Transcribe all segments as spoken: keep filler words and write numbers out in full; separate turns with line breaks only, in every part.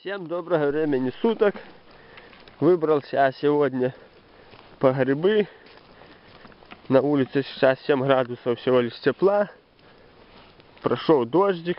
Всем доброго времени суток. Выбрался я сегодня по грибы. На улице сейчас семь градусов всего лишь тепла. Прошел дождик.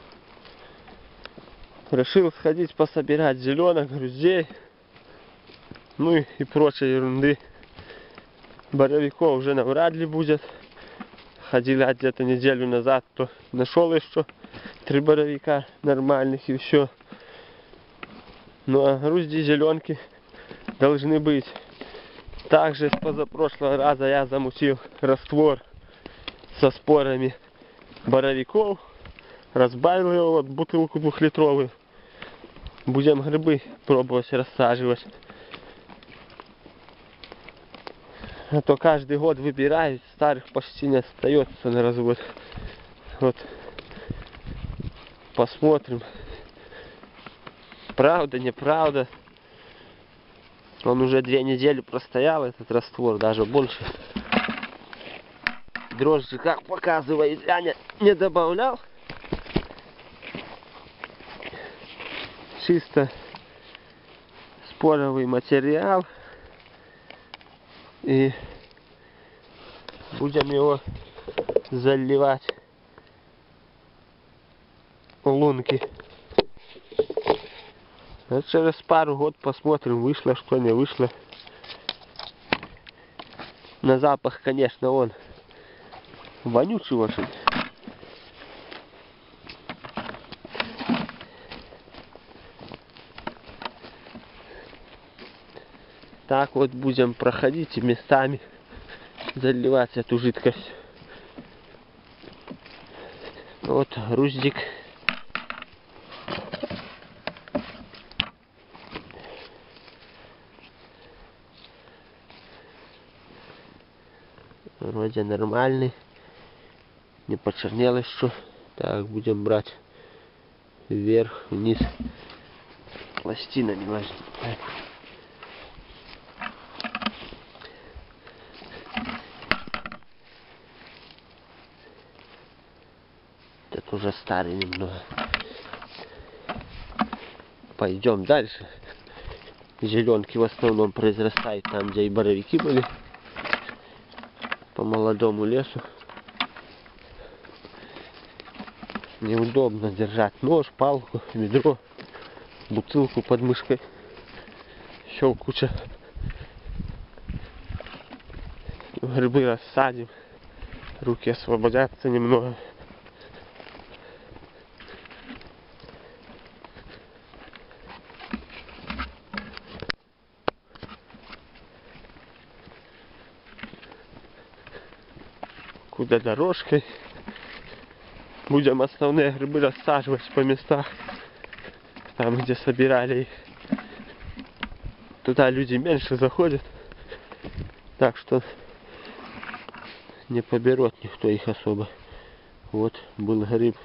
Решил сходить пособирать зеленок, груздей. Ну и, и прочей ерунды. Боровиков уже навряд ли будет. Ходил где-то неделю назад, то нашел еще три боровика нормальных и все. Ну а грузди зеленки должны быть. Также с позапрошлого раза я замутил раствор со спорами боровиков. Разбавил его, вот бутылку двухлитровую. Будем грибы пробовать рассаживать. А то каждый год выбираю, старых почти не остается на развод. Вот. Посмотрим. Правда, неправда. Он уже две недели простоял, этот раствор, даже больше. Дрожжи, как показывает, я не, не добавлял. Чисто споровый материал. И будем его заливать в лунки. А через пару год посмотрим, вышло что, не вышло. На запах, конечно, он вонючий очень. Так вот будем проходить и местами заливать эту жидкость. Вот груздик. Вроде нормальный. Не почернел еще. Так, будем брать вверх, вниз. Пластинами важно. Этот уже старый немного. Пойдем дальше. Зеленки в основном произрастают там, где и боровики были. По молодому лесу. Неудобно держать нож, палку, ведро, бутылку под мышкой. Еще куча. Грибы рассадим. Руки освободятся немного. Куда дорожкой. Будем основные грибы рассаживать по местах, там где собирали их. Туда люди меньше заходят, так что не поберет никто их особо. Вот был гриб,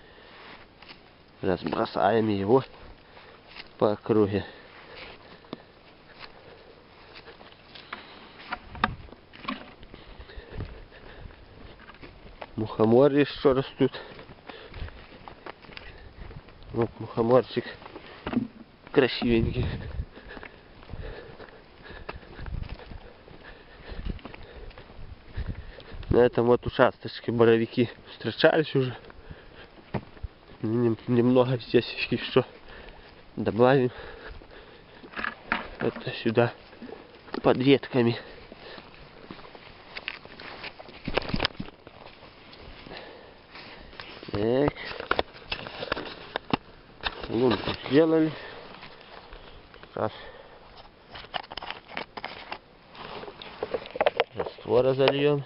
разбросаем его по округе. Мухоморы еще растут. Вот мухоморчик красивенький. На этом вот участочке боровики встречались уже. Немного здесь еще добавим. Это сюда под ветками. Так. Лунку сделали. Сейчас раствора зальем.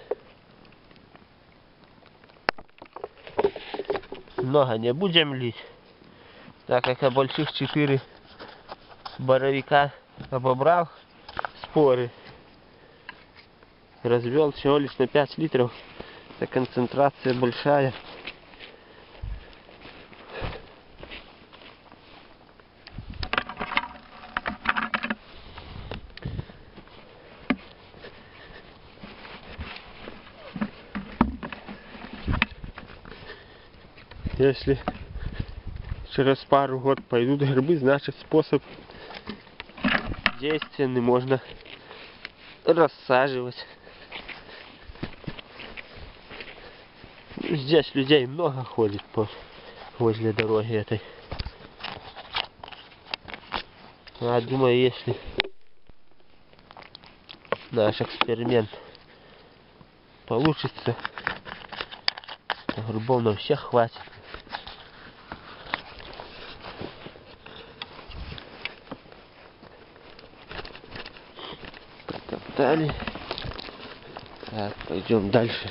Много не будем лить, так как я больших четыре боровика обобрал споры. Развел всего лишь на пять литров. Это концентрация большая. Если через пару год пойдут грибы, значит способ действенный, можно рассаживать. Здесь людей много ходит по возле дороги этой. Я думаю, если наш эксперимент получится, то грибов на всех хватит. Протоптали. Так, пойдем дальше.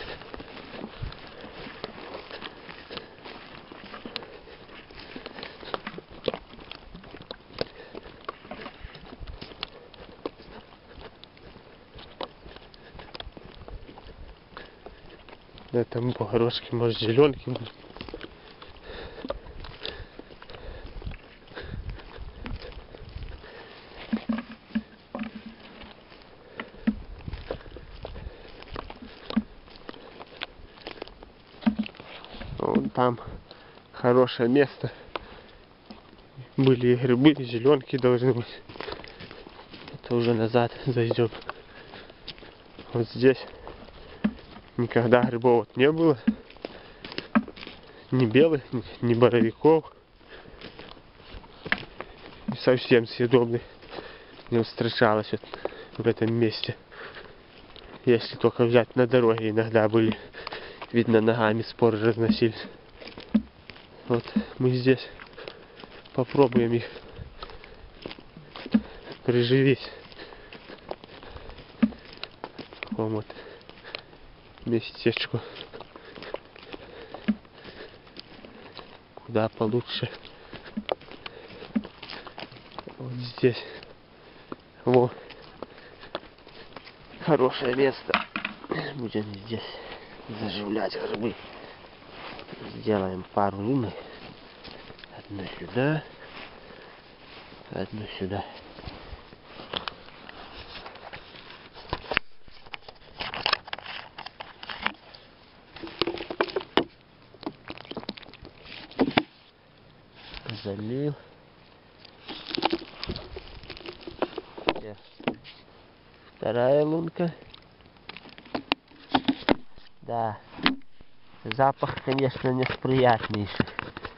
На этом погорожке, может, зеленки будет. Вон там хорошее место. Были и грибы, и зеленки должны быть. Это уже назад зайдем. Вот здесь никогда грибов вот не было. Ни белых, ни, ни боровиков. И совсем съедобных не встречалось вот в этом месте. Если только взять на дороге, иногда были. Видно, ногами споры разносились. Вот мы здесь попробуем их приживить. В таком вот местечку. Куда получше. Вот здесь. Во. Хорошее место. Будем здесь заживлять грибы. Сделаем пару лунок. Одну сюда. Одну сюда. Залил. Где? Вторая лунка. Да. Запах, конечно, не приятнейший.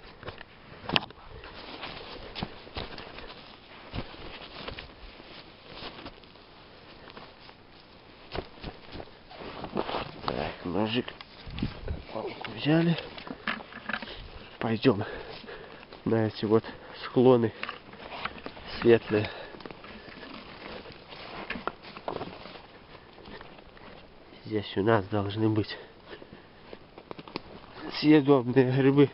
Так, ножик. Палку взяли. Пойдем на эти вот склоны светлые. Здесь у нас должны быть съедобные грибы.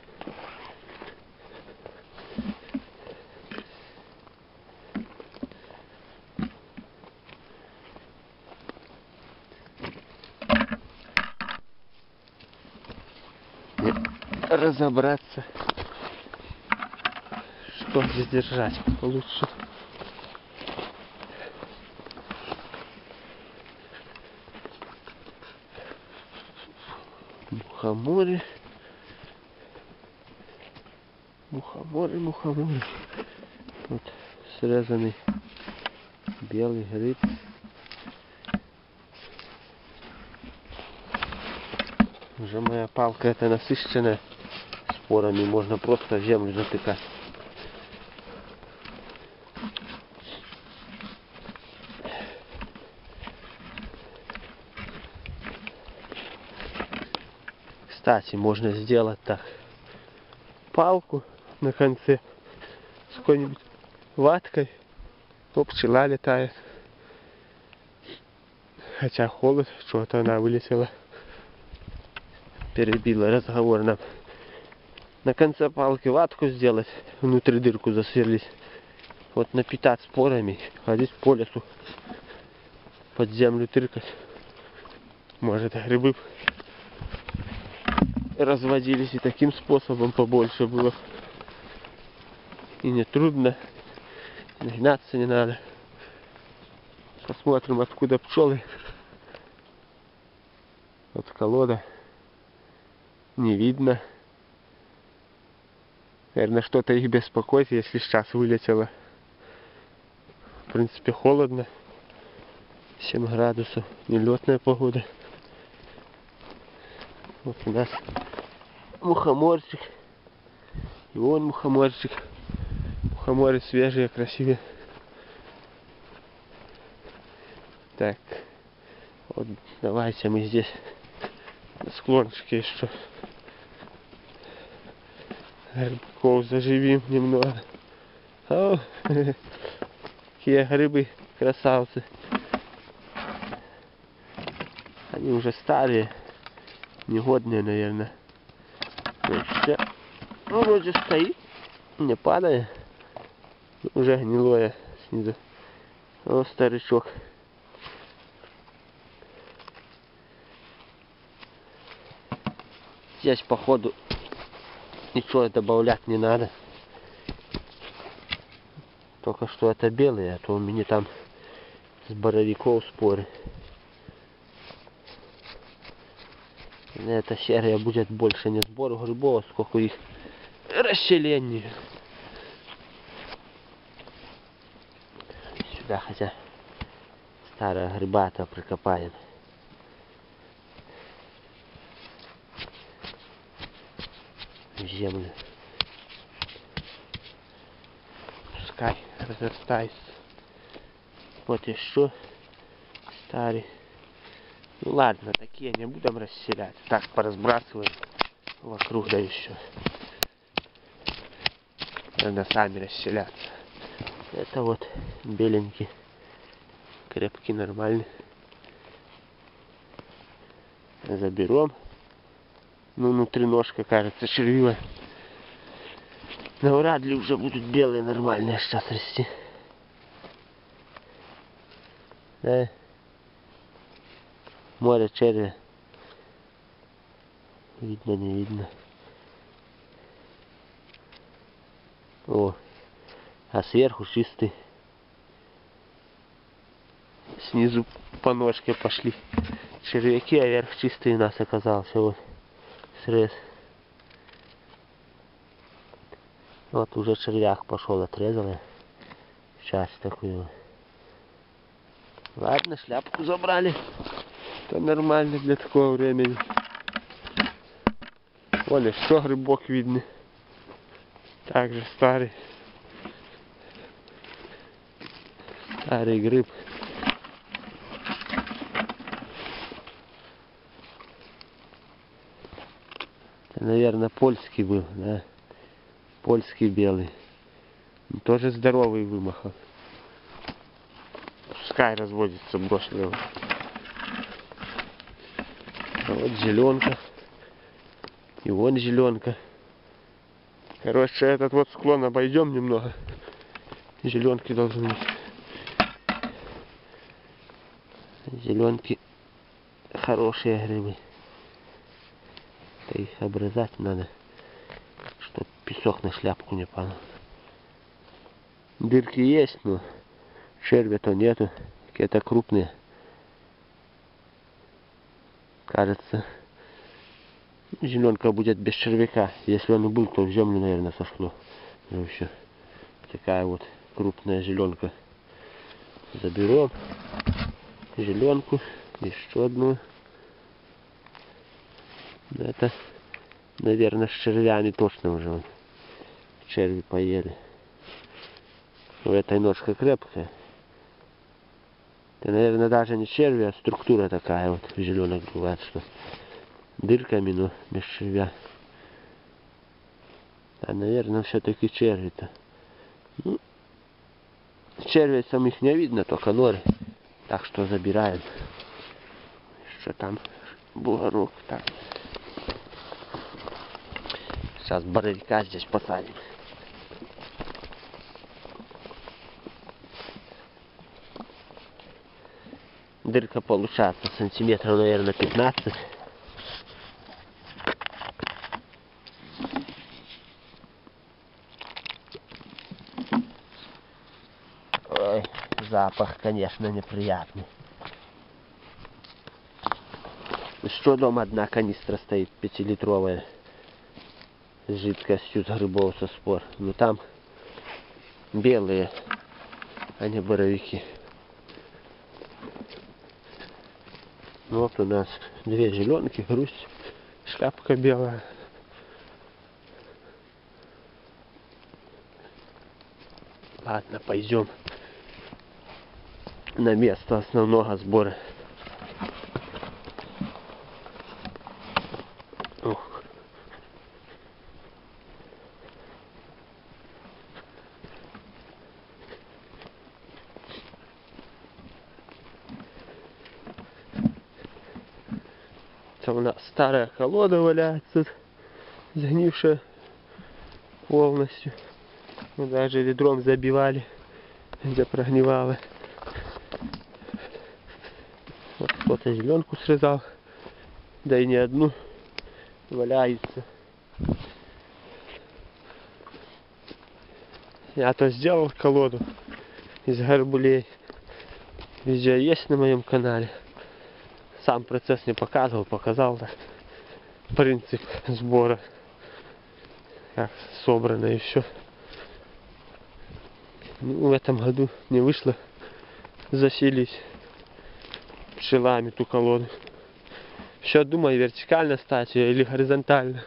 И разобраться, что здесь держать лучше. Мухоморы. Мухоморы, мухоморы. Вот срезанный белый гриб. Уже моя палка эта насыщенная спорами, можно просто в землю затыкать. Кстати, можно сделать так. Палку на конце с какой-нибудь ваткой. О, пчела летает. Хотя холод, что-то она вылетела. Перебила разговор нам. На конце палки ватку сделать, внутри дырку засверлить. Вот напитать спорами, ходить по лесу, под землю тыркать. Может, грибы разводились и таким способом побольше было. И не трудно, гнаться не надо. Посмотрим, откуда пчелы. От колода не видно. Наверное, что-то их беспокоит, если сейчас вылетело. В принципе, холодно. семь градусов. Нелетная погода. Вот у нас мухоморчик. И вон мухоморчик. Мухоморы свежие, красивые. Так. Вот давайте мы здесь на склончике еще грибков заживим немного. О, какие грибы, красавцы. Они уже старые, негодные, наверное. Еще, ну, вроде стоит, не падает. Уже гнилое снизу. О, старичок. Здесь, походу, ничего добавлять не надо. Только что это белые, а то у меня там с боровиков споры. Эта серия будет больше не сбор грибов, а сколько их расселений. Сюда хотя старая грибата прикопаем. В землю. Пускай разрастается. Вот еще старый. Ну ладно, такие не будем расселять. Так поразбрасываем вокруг, да еще. Надо сами расселяться. Это вот беленький, крепкий, нормальный. Заберем. Ну, внутри ножка, кажется, червивая. Но вряд ли уже будут белые нормальные сейчас расти. Да. Море червя. Видно, не видно. О, а сверху чистый. Снизу по ножке пошли червяки, а вверх чистый у нас оказался. Вот срез. Вот уже червяк пошел, отрезал. Часть такую. Ладно, шляпку забрали. Это нормально для такого времени. Вон еще грибок видно. Также старый. Старый гриб. Это, наверное, польский был, да? Польский белый. Он тоже здоровый вымахал. Пускай разводится, бросил его. А вот зеленка. И вон зеленка. Короче, этот вот склон обойдем немного. Зеленки должны быть. Зеленки хорошие грибы. Их обрезать надо, чтобы песок на шляпку не падал. Дырки есть, но червя-то нету. Какие-то крупные. Кажется, зеленка будет без червяка. Если он и был, то в землю, наверное, сошло. Ну, все. Такая вот крупная зеленка. Заберем зеленку. Еще одну. Это, наверное, с червями точно уже. Вон. Черви поели. У этой ножка крепкая. Это, наверное, даже не черви, а структура такая вот в зеленых бывает, что дырками, но без червя. А, наверное, все-таки черви-то. Ну, червей самих не видно, только норы. Так что забираем. Что там? Бугорок. Так. Сейчас боровика здесь посадим. Дырка получается сантиметров, наверное, пятнадцать. Ой, запах, конечно, неприятный. Еще дома одна канистра стоит, пятилитровая. с жидкостью с грибов со спор. Но там белые, а не боровики. Вот у нас две зеленки, грусть, шляпка белая. Ладно, пойдем на место основного сбора. Ух. Это у нас старая колода валяется, загнившая полностью. Мы даже ведром забивали, где прогнивало. Вот кто-то зеленку срезал, да и не одну, валяется. Я-то сделал колоду из горбулей. Видео есть на моем канале. Сам процесс не показывал, показал так, принцип сбора, как собрано и все. Ну, в этом году не вышло заселить пчелами ту колоду. Еще думаю, вертикально ставить ее или горизонтально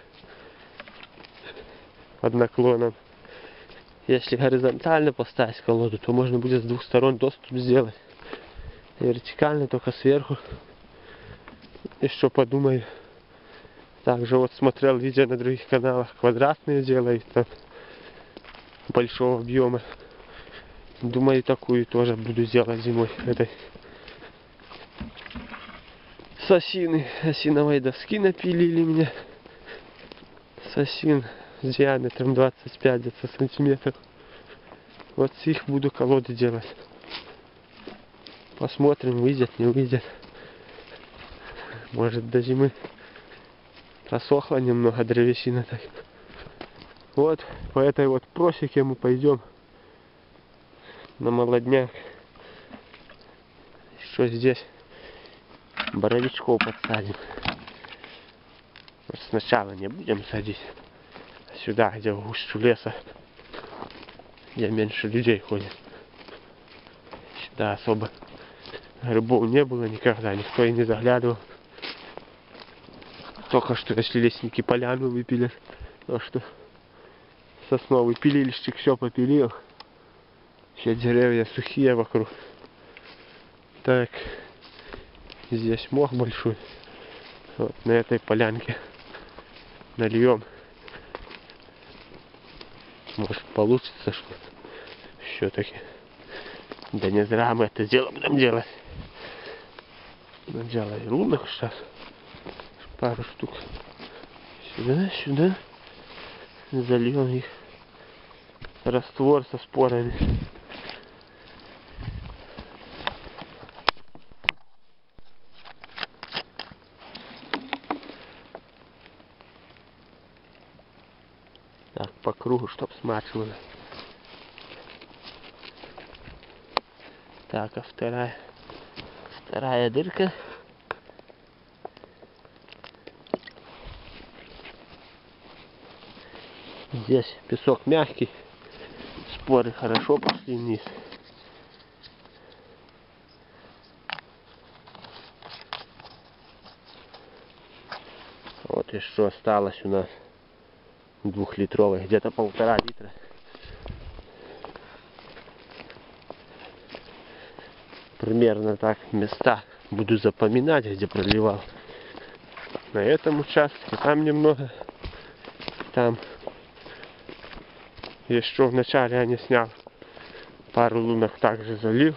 под наклоном. Если горизонтально поставить колоду, то можно будет с двух сторон доступ сделать. Вертикально только сверху. Еще подумаю. Также вот смотрел видео на других каналах, квадратные делают там большого объема. Думаю, такую тоже буду делать зимой. Этой с осины, осиновой доски напилили мне. С осин с диаметром двадцать пять где-то сантиметров. Вот с их буду колоды делать. Посмотрим, выйдет, не выйдет. Может, до зимы просохла немного древесина так. Вот по этой вот просеке мы пойдем на молодняк. Еще здесь боровичков подсадим. Вот сначала не будем садить сюда, где в гущу леса, где меньше людей ходит. Сюда особо грибов не было никогда, никто и не заглядывал. Только что если лесники поляну выпилят, то что сосновый пилильщик все попилил. Все деревья сухие вокруг. Так, здесь мох большой. Вот на этой полянке нальем. Может получится что-то. Все-таки. Да не зря мы это дело будем делать. Наделаю лунок сейчас. Пару штук. Сюда, сюда. Зальем их. Раствор со спорами. Так, по кругу, чтоб смачивало. Так, а вторая, вторая дырка. Здесь песок мягкий, споры хорошо пошли вниз. Вот еще осталось у нас двухлитровый, где-то полтора литра. Примерно так места буду запоминать, где проливал. На этом участке, там немного, там еще в начале я не снял, пару лунок также залил.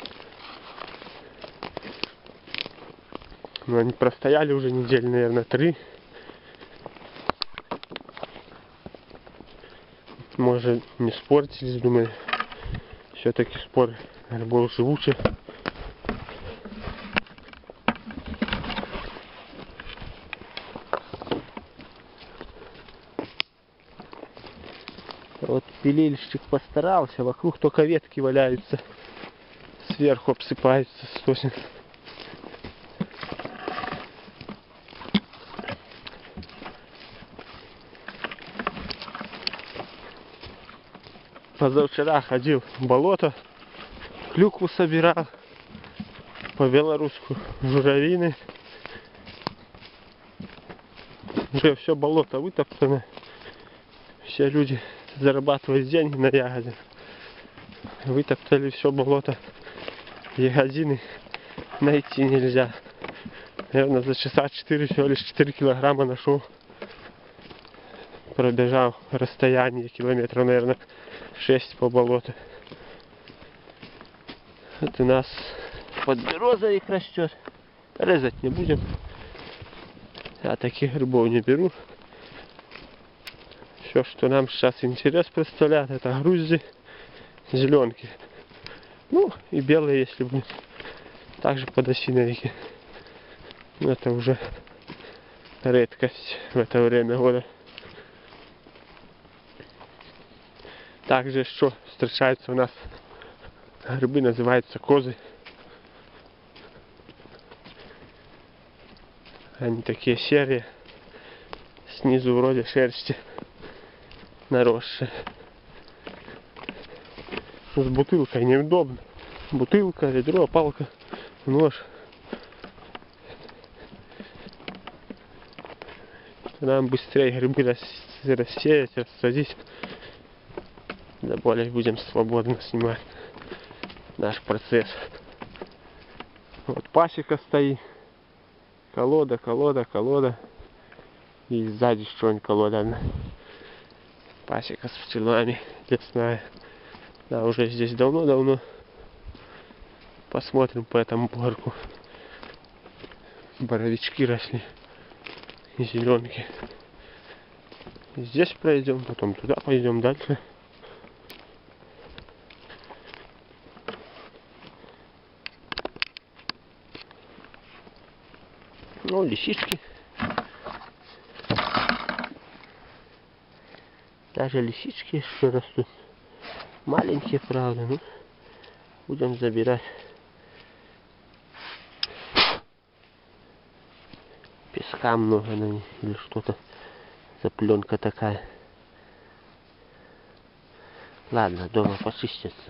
Но они простояли уже недели, наверное, три. Может, не спортились, думаю, все-таки спор был живучий. Вот пилильщик постарался, вокруг только ветки валяются, сверху обсыпаются сосен. Позавчера ходил в болото, клюкву собирал, по белоруску журавины. Уже все болото вытоптано. Все люди зарабатывают деньги на ягоде. Вытоптали все болото. Ягодины найти нельзя. Наверное, за часа четыре всего лишь четыре килограмма нашел. Пробежал расстояние километра, наверное, шесть по болоту. Вот у нас под березой их растет. Резать не будем. Я таких грибов не беру. Все, что нам сейчас интерес представляет, это грузди, зеленки. Ну и белые, если будет. Также подосиновики. Но это уже редкость в это время года. Также что встречаются у нас грибы, называются козы. Они такие серые, снизу вроде шерсти наросшие. С бутылкой неудобно. Бутылка, ведро, палка, нож. Нам быстрее грибы рассеять, рассадить. Да более будем свободно снимать наш процесс. Вот пасека стоит. Колода, колода, колода. И сзади что-нибудь колода. Пасека с пчелами лесная. Да, уже здесь давно-давно. Посмотрим по этому парку. Боровички росли. И зеленки. Здесь пройдем, потом туда пойдем дальше. Ну, лисички. Даже лисички еще растут. Маленькие, правда, ну будем забирать. Песка много на них или что-то. Запленка такая. Ладно, дома почистятся.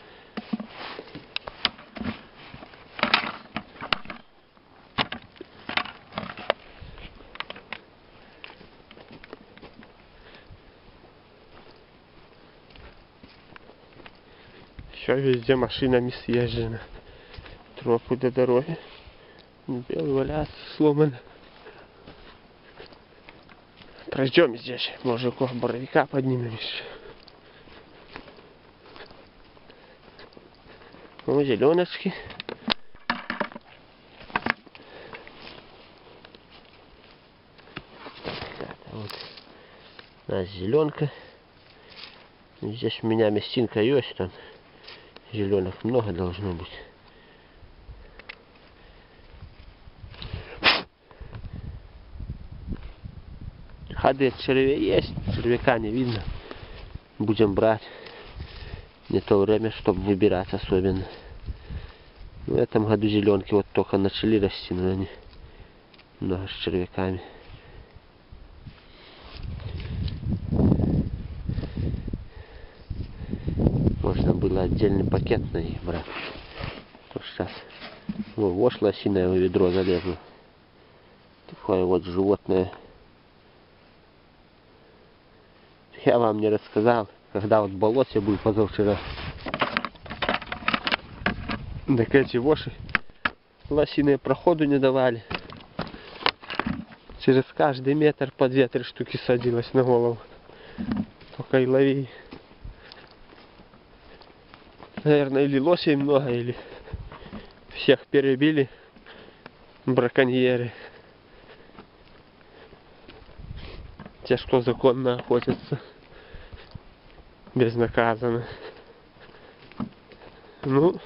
Все везде машинами съезжено. Тропы до дороги. Белый валяется, сломан. Пройдем здесь, мужиков боровика поднимем еще. Ну, зеленочки. Так, вот у нас зеленка. Здесь у меня мясинка есть, там зеленых много должно быть. Ходы от червей есть, червяка не видно. Будем брать. Не то время, чтобы выбирать особенно. В этом году зеленки вот только начали расти, но они много с червяками. Можно было отдельный пакет на них брать. То сейчас ну, вошь лосиное в ведро залезло. Такое вот животное. Я вам не рассказал, когда вот в болоте был позавчера. Так эти воши лосиные проходу не давали. Через каждый метр по две-три штуки садилась на голову. Только и лови. Наверное, или лосей много, или всех перебили браконьеры. Те, что законно охотятся. Безнаказанно. Ну,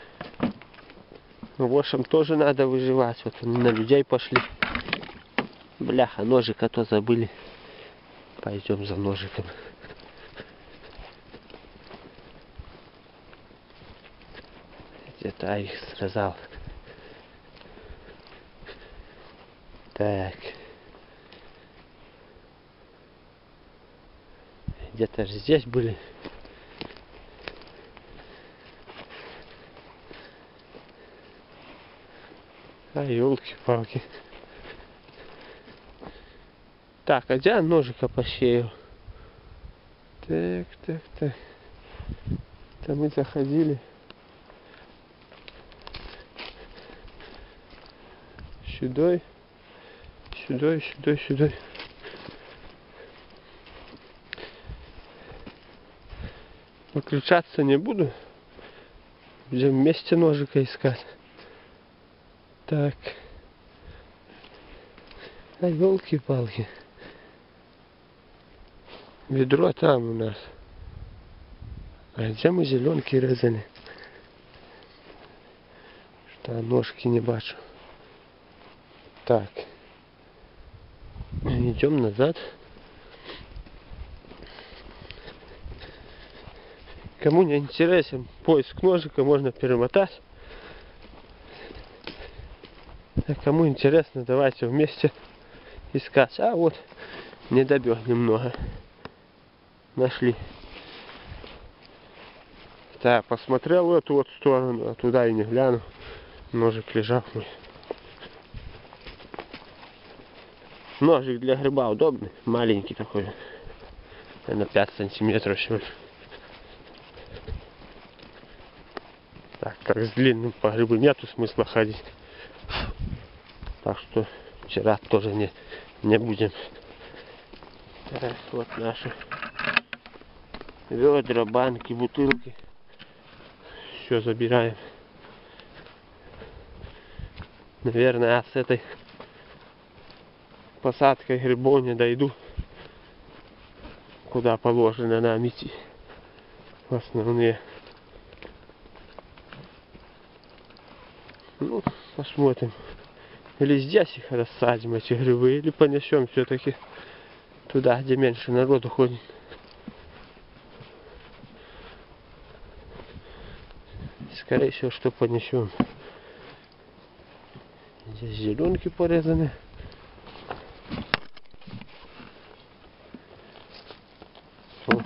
вошам тоже надо выживать. Вот они на людей пошли. Бляха, ножик, а то забыли. Пойдем за ножиком. Где-то их срезал. Так. Где-то же здесь были. А елки-палки. Так, а где ножика посеял? Так, так, так. Там мы заходили. Сюда, сюда, сюда, сюда. Выключаться не буду. Будем вместе ножика искать. Так. А елки-палки. Ведро там у нас. А где мы зеленки резали? Что ножки не бачу. Так. Идем назад. Кому не интересен поиск ножика, можно перемотать. А кому интересно, давайте вместе искать. А вот недобег немного. Нашли. Так, посмотрел в эту вот сторону, а туда и не гляну. Ножик лежал мой. Ножик для гриба удобный, маленький такой. На пять сантиметров всего. Так, как с длинным по грибу нету смысла ходить. Так что вчера тоже не, не будем. Так, вот наши ведра, банки, бутылки. Все забираем. Наверное, с этой посадкой грибов не дойду. Куда положено нам идти. Основные. Ну, посмотрим. Или здесь их рассадим, эти грибы, или понесем все-таки туда, где меньше народу ходит. Скорее всего, что понесем. Здесь зеленки порезаны. О,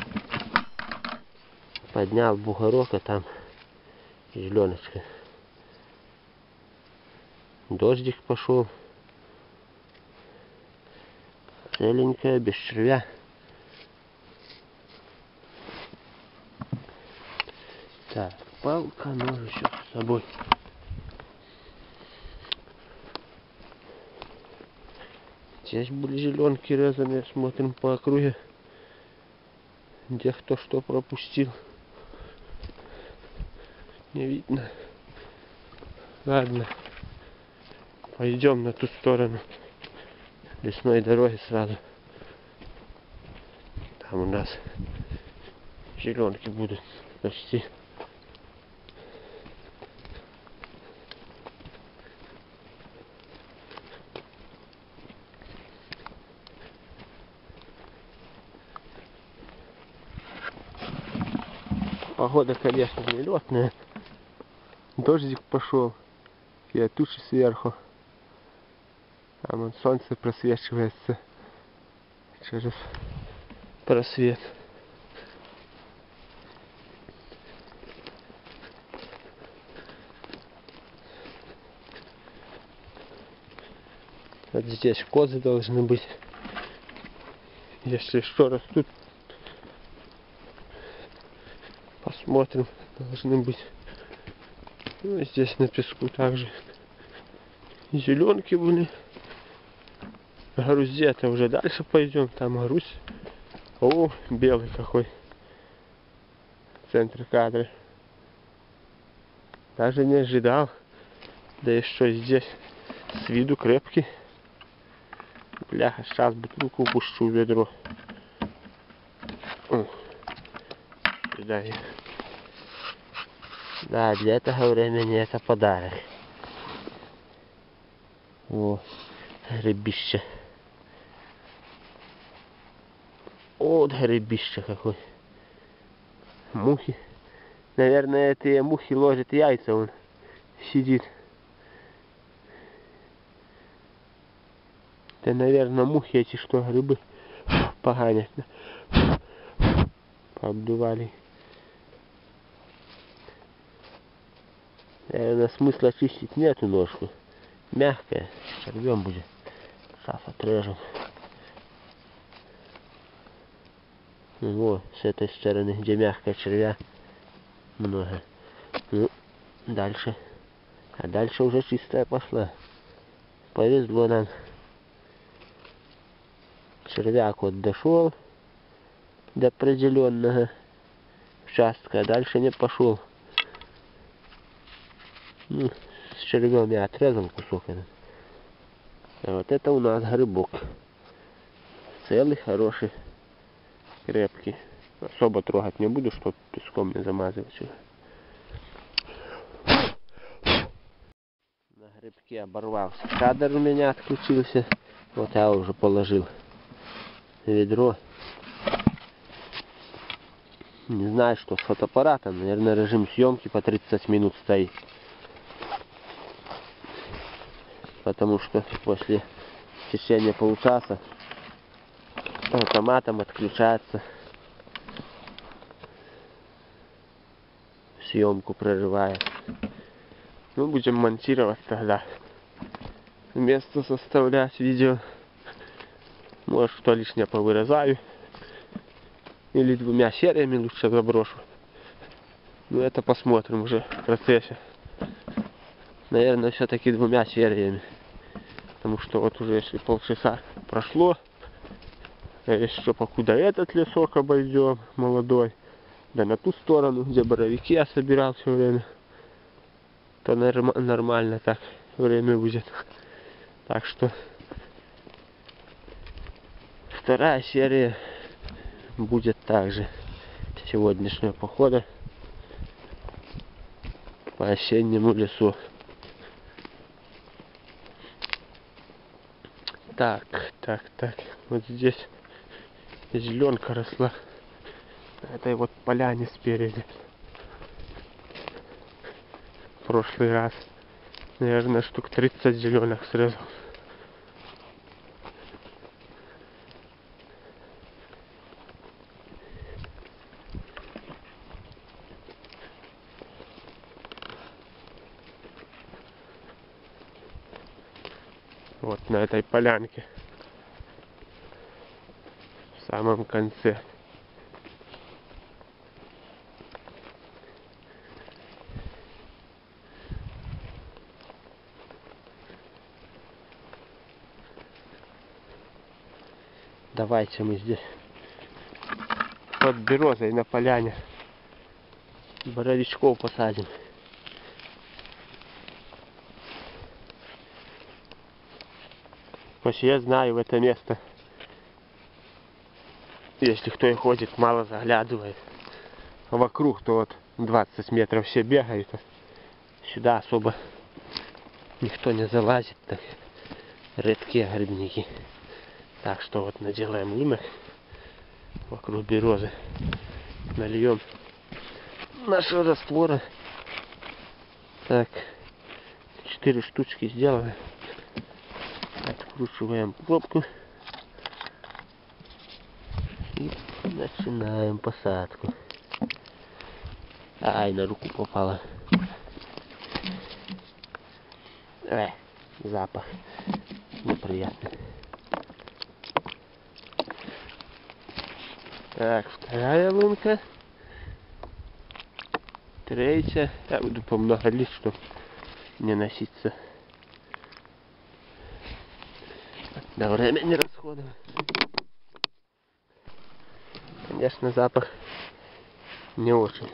поднял бугорок, а там зеленочка. Дождик пошел. Целенькая, без червя. Так, палка, ножичек с собой. Здесь были зеленки резаные, смотрим по округе, где кто что пропустил. Не видно. Ладно. Пойдем на ту сторону лесной дороги сразу. Там у нас зеленки будут почти. Погода, конечно, нелетная. Дождик пошел. И тучи сверху. Там вон солнце просвечивается через просвет. Вот здесь козы должны быть. Если что растут, посмотрим, должны быть. Ну, здесь на песку также зеленки были. Грусь где-то уже дальше пойдем. Там грусь. О, белый какой. В центре кадра. Даже не ожидал. Да еще здесь с виду крепкий. Бляха, сейчас бутылку упущу в ведро. О, сюда я. Да, для этого времени это подарок. О, грибище. Вот грибище какой. Мухи. Наверное, эти мухи ложат яйца, он сидит. Это, наверное, мухи эти, что грибы поганят. Пообдували. Наверное, смысла чистить нету ножку. мягкая, червем будет. Сейчас отрежем. Вот, с этой стороны, где мягкая червя, много. Ну, дальше. А дальше уже чистая пошла. Повезло нам. Червяк вот дошел до определенного участка, а дальше не пошел. Ну, с червем я отрезал кусок этот. А вот это у нас грибок. Целый, хороший, крепкий. Особо трогать не буду, чтобы песком не замазывать его. На грибке оборвался кадр, у меня отключился. Вот я уже положил ведро. Не знаю, что с фотоаппаратом. Наверное, режим съемки по тридцать минут стоит. Потому что после течения получаса автоматом отключается. Съемку прерывает. Ну, будем монтировать тогда. Место составлять видео. Может, что лишнее повырезаю. Или двумя сериями лучше заброшу. Ну, это посмотрим уже в процессе. Наверное, все-таки двумя сериями. Потому что вот уже если полчаса прошло. А еще покуда этот лесок обойдем, молодой. Да на ту сторону, где боровики я собирал все время. То норм нормально так время будет. Так что вторая серия будет также сегодняшнего похода по осеннему лесу. Так, так, так. Вот здесь зеленка росла. На этой вот поляне спереди. В прошлый раз, наверное, штук тридцать зеленых срезал. Вот на этой полянке. В самом конце. Давайте мы здесь под березой на поляне боровичков посадим. Вообще я знаю это место. Если кто и ходит, мало заглядывает. А вокруг то вот двадцать метров все бегают. Сюда особо никто не залазит. Так редкие грибники. Так что вот наделаем лунок вокруг березы. Нальем нашего раствора. Так, четыре штучки сделаны. Откручиваем пробку. И начинаем посадку. Ай, на руку попало. Эх, запах неприятный. Так, вторая лунка. Третья. Я буду помного лить, чтобы не носиться. Да, время не расходовать. Конечно, запах не очень.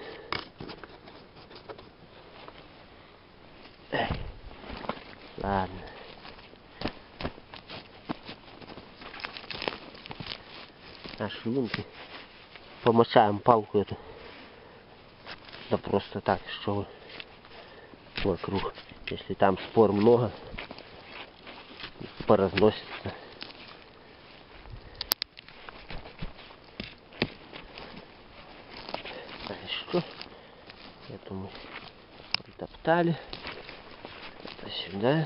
Эх, ладно. Наши лунки. Помочаем палку эту. Да просто так, что вокруг. Если там спор много, поразносится. А еще эту мы притоптали. Это сюда.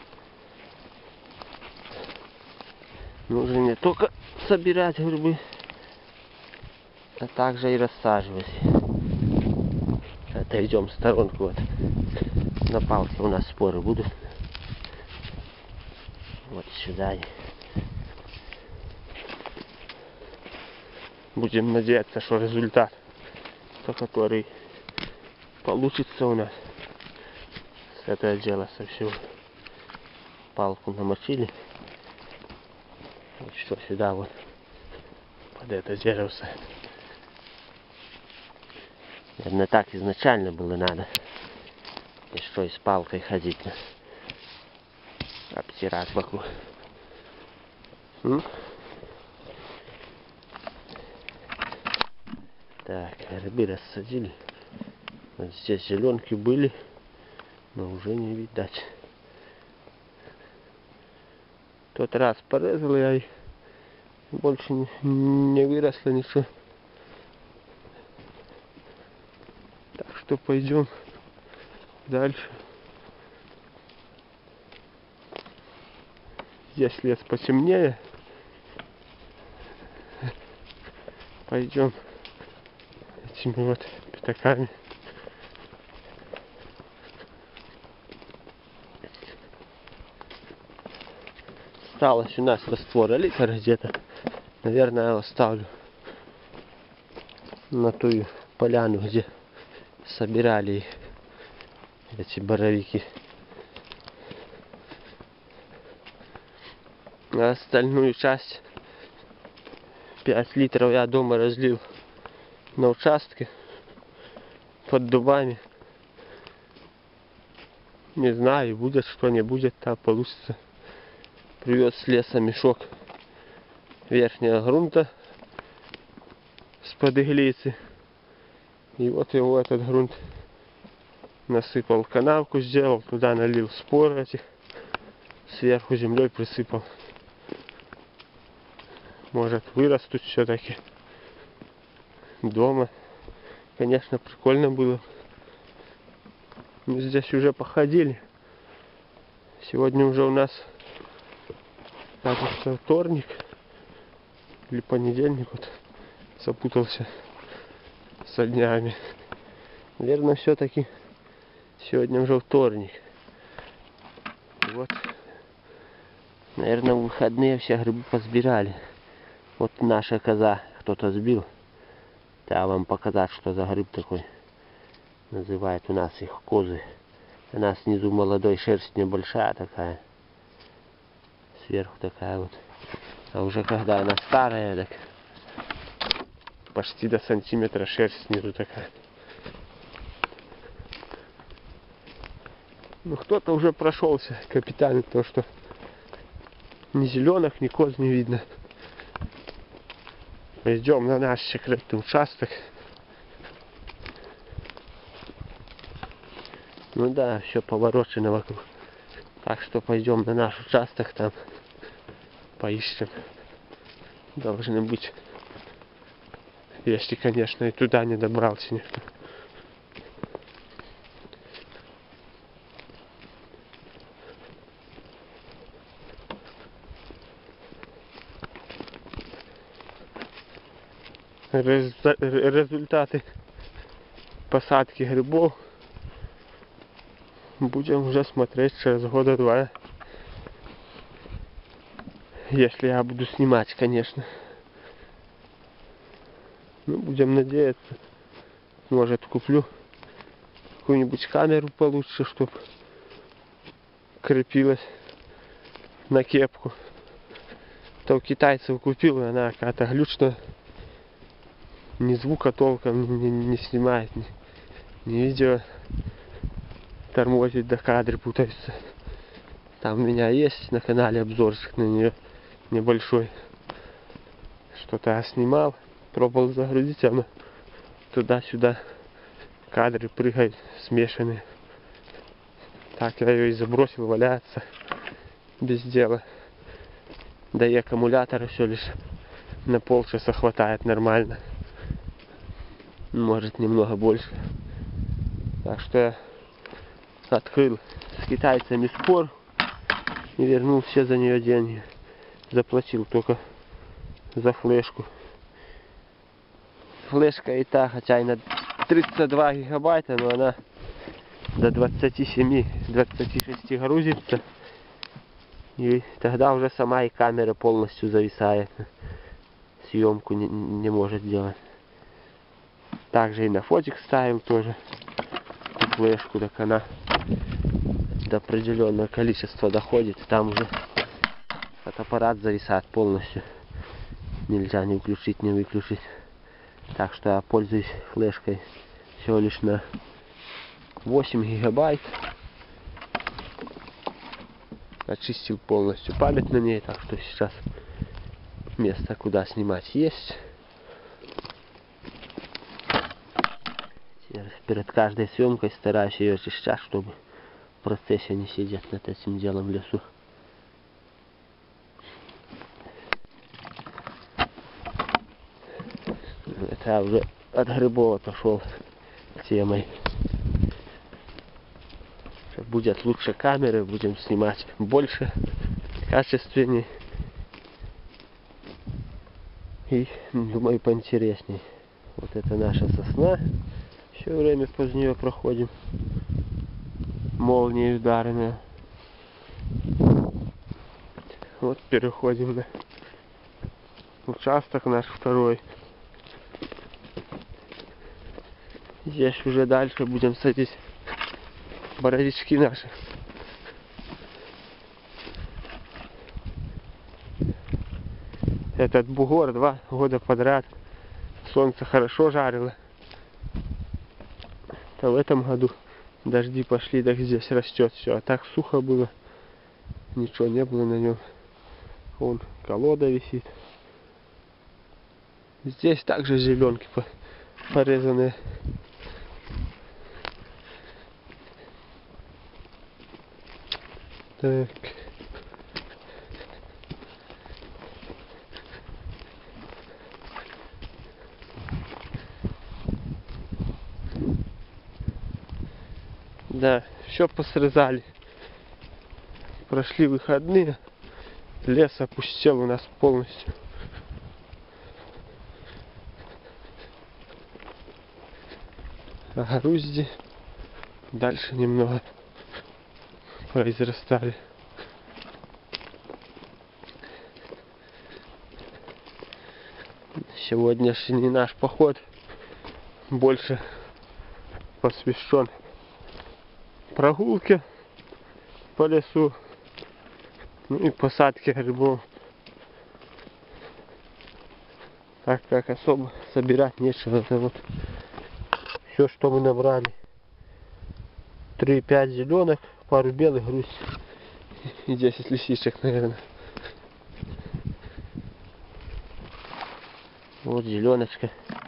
Нужно не только собирать грибы, а также и рассаживать. Отойдем в сторонку. Вот на палке у нас споры будут. Вот сюда. Будем надеяться, что результат, то который получится у нас. С этого дела совсем. Палку намочили. Вот что сюда вот под это дерево. Наверное, так изначально было надо. И что и с палкой ходить, обтирать вокруг. М? Так, грибы рассадили. Вот здесь зеленки были, но уже не видать. В тот раз порезал я, и больше не, не выросло ничего. Так что пойдем дальше. Здесь лес потемнее. Пойдем этими вот пятаками. Осталось у нас раствора литра где-то. Наверное, я оставлю на ту поляну, где собирали эти боровики. А остальную часть, пять литров, я дома разлил на участке под дубами. Не знаю, будет что не будет, там получится. Привез с леса мешок верхнего грунта с-под иглицы. И вот его этот грунт насыпал, канавку сделал, туда налил спор этих, сверху землей присыпал. Может, вырастут все-таки дома. Конечно, прикольно было. Мы здесь уже походили. Сегодня уже у нас, кажется, вторник или понедельник, вот запутался со днями. Наверное, все-таки сегодня уже вторник. И вот, наверное, в выходные все грибы позбирали. Вот наша коза кто-то сбил. Да, вам показать, что за гриб такой. Называют у нас их козы. Она снизу молодой, шерсть небольшая такая. Сверху такая вот. А уже когда она старая, так почти до сантиметра шерсть снизу такая. Ну кто-то уже прошелся капитально, то что ни зеленых, ни коз не видно. Идем на наш секретный участок. Ну да, все поворочено вокруг. Так что пойдем на наш участок, там поищем. Должны быть. Если, конечно, и туда не добрался никто. Результаты посадки грибов будем уже смотреть через года два. Если я буду снимать, конечно. Ну, будем надеяться. Может, куплю какую-нибудь камеру получше, чтобы крепилась на кепку. То у китайцев купил, и она какая-то глючная. Ни звука толком не, не снимает, ни, ни видео. Тормозит, до кадры путаются. Там у меня есть на канале обзорчик на нее небольшой. Что-то я снимал, пробовал загрузить, она туда-сюда кадры прыгают смешанные. Так я ее и забросил, валяется без дела. Да и аккумулятора все лишь на полчаса хватает нормально. Может, немного больше. Так что я открыл с китайцами спор и вернул все за нее деньги. Заплатил только за флешку. Флешка и та, хотя и на тридцать два гигабайта, но она до двадцати семи — двадцати шести грузится. И тогда уже сама и камера полностью зависает. Съемку не, не может делать. Также и на фотик ставим тоже. Флешку, так она до определенного количества доходит. Там уже фотоаппарат зависает полностью. Нельзя ни включить, ни выключить. Так что я пользуюсь флешкой всего лишь на восемь гигабайт. Очистил полностью память на ней, так что сейчас место, куда снимать, есть. Перед каждой съемкой стараюсь ее очищать, чтобы в процессе не сидеть над этим делом в лесу. Это я уже от грибов отошел темой. Будет лучше камеры, будем снимать больше, качественней и, думаю, поинтересней. Вот это наша сосна. Все время позднее нее проходим. Молнии ударные. Вот переходим на участок наш второй. Здесь уже дальше будем садить боровички наши. Этот бугор два года подряд солнце хорошо жарило. А в этом году дожди пошли, так здесь растет все. А так сухо было. Ничего не было на нем. Вон колода висит. Здесь также зеленки порезанные. Так. Да, все посрезали. Прошли выходные. Лес опустел у нас полностью. А грузди дальше немного произрастали. Сегодняшний наш поход больше посвящен прогулке по лесу, ну и посадке грибов, так как особо собирать нечего. Это вот все, что мы набрали: три-пять зеленок, пару белых, грусть и десять лисичек, наверное. Вот зеленочка.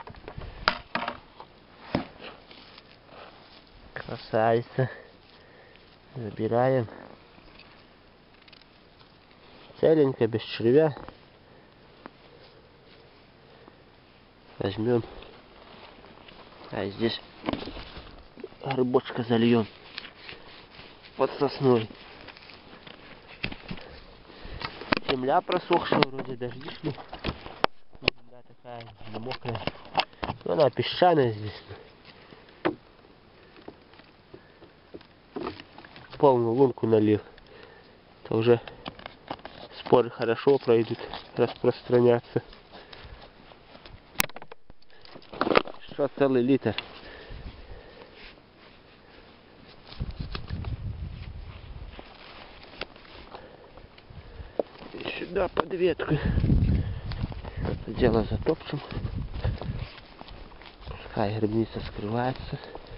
Красавица. Забираем. Целенько, без червя. Возьмем. А здесь грибочка зальем под сосной. Земля просохшая, вроде дожди шли. Земля такая не мокрая. Но она песчаная здесь. Полную лунку налил. Это уже споры хорошо пройдут распространяться. Что, целый литр. И сюда под ветку. Это дело затопчем. Пускай грибница скрывается.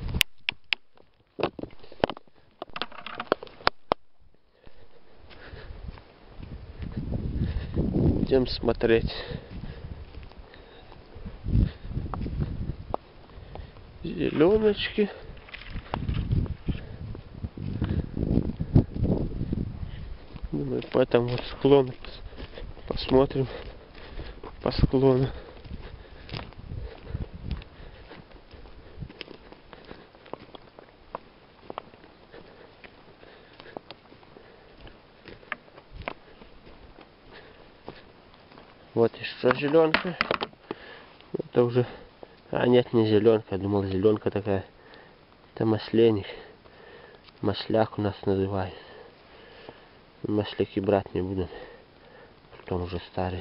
Будем смотреть. Зеленочки. Думаю, по этому вот склону посмотрим по склону. Вот еще зеленка. Это уже... А нет, не зеленка. Думал, зеленка такая. Это масленик. Масляк у нас называется. Масляки брать не буду. Потом уже старый.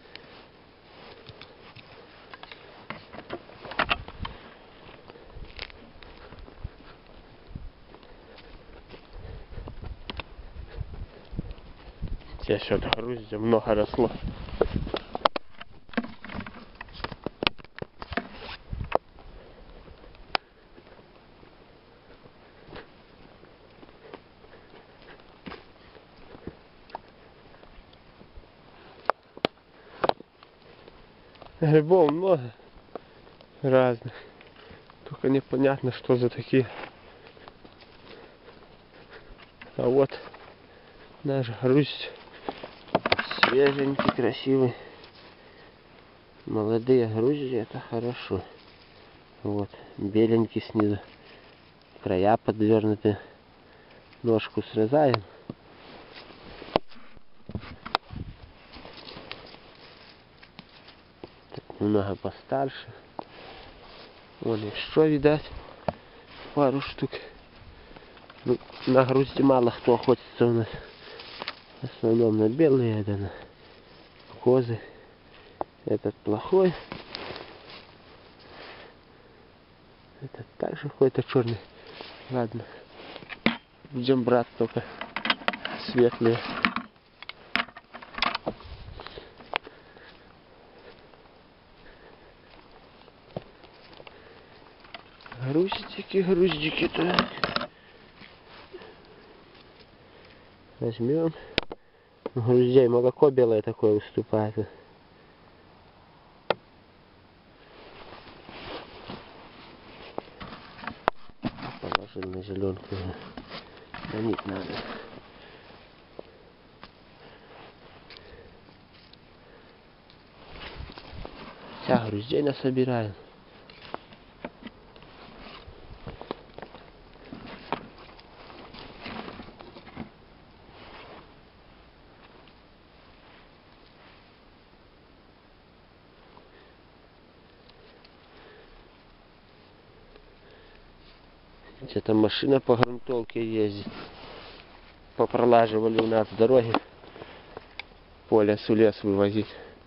Здесь вот груздя много росло. Грибов много разных. Только непонятно, что за такие. А вот наш груздь. Свеженький, красивый. Молодые грузди, это хорошо. Вот, беленький снизу. Края подвернуты. Ножку срезаем. Так, немного постарше. Вон еще, видать, пару штук. Ну, на грузди мало кто охотится у нас. В основном на белые, это на козы. Этот плохой. Этот также какой-то черный. Ладно. Будем брать только светлые. Груздики, груздики, так. Возьмем. Груздей молоко белое такое выступает. Положил на зеленку. Манить надо. Вся груздей насобираем. Где-то машина по грунтовке ездит. Попролаживали у нас дороги. По лесу лес вывозить.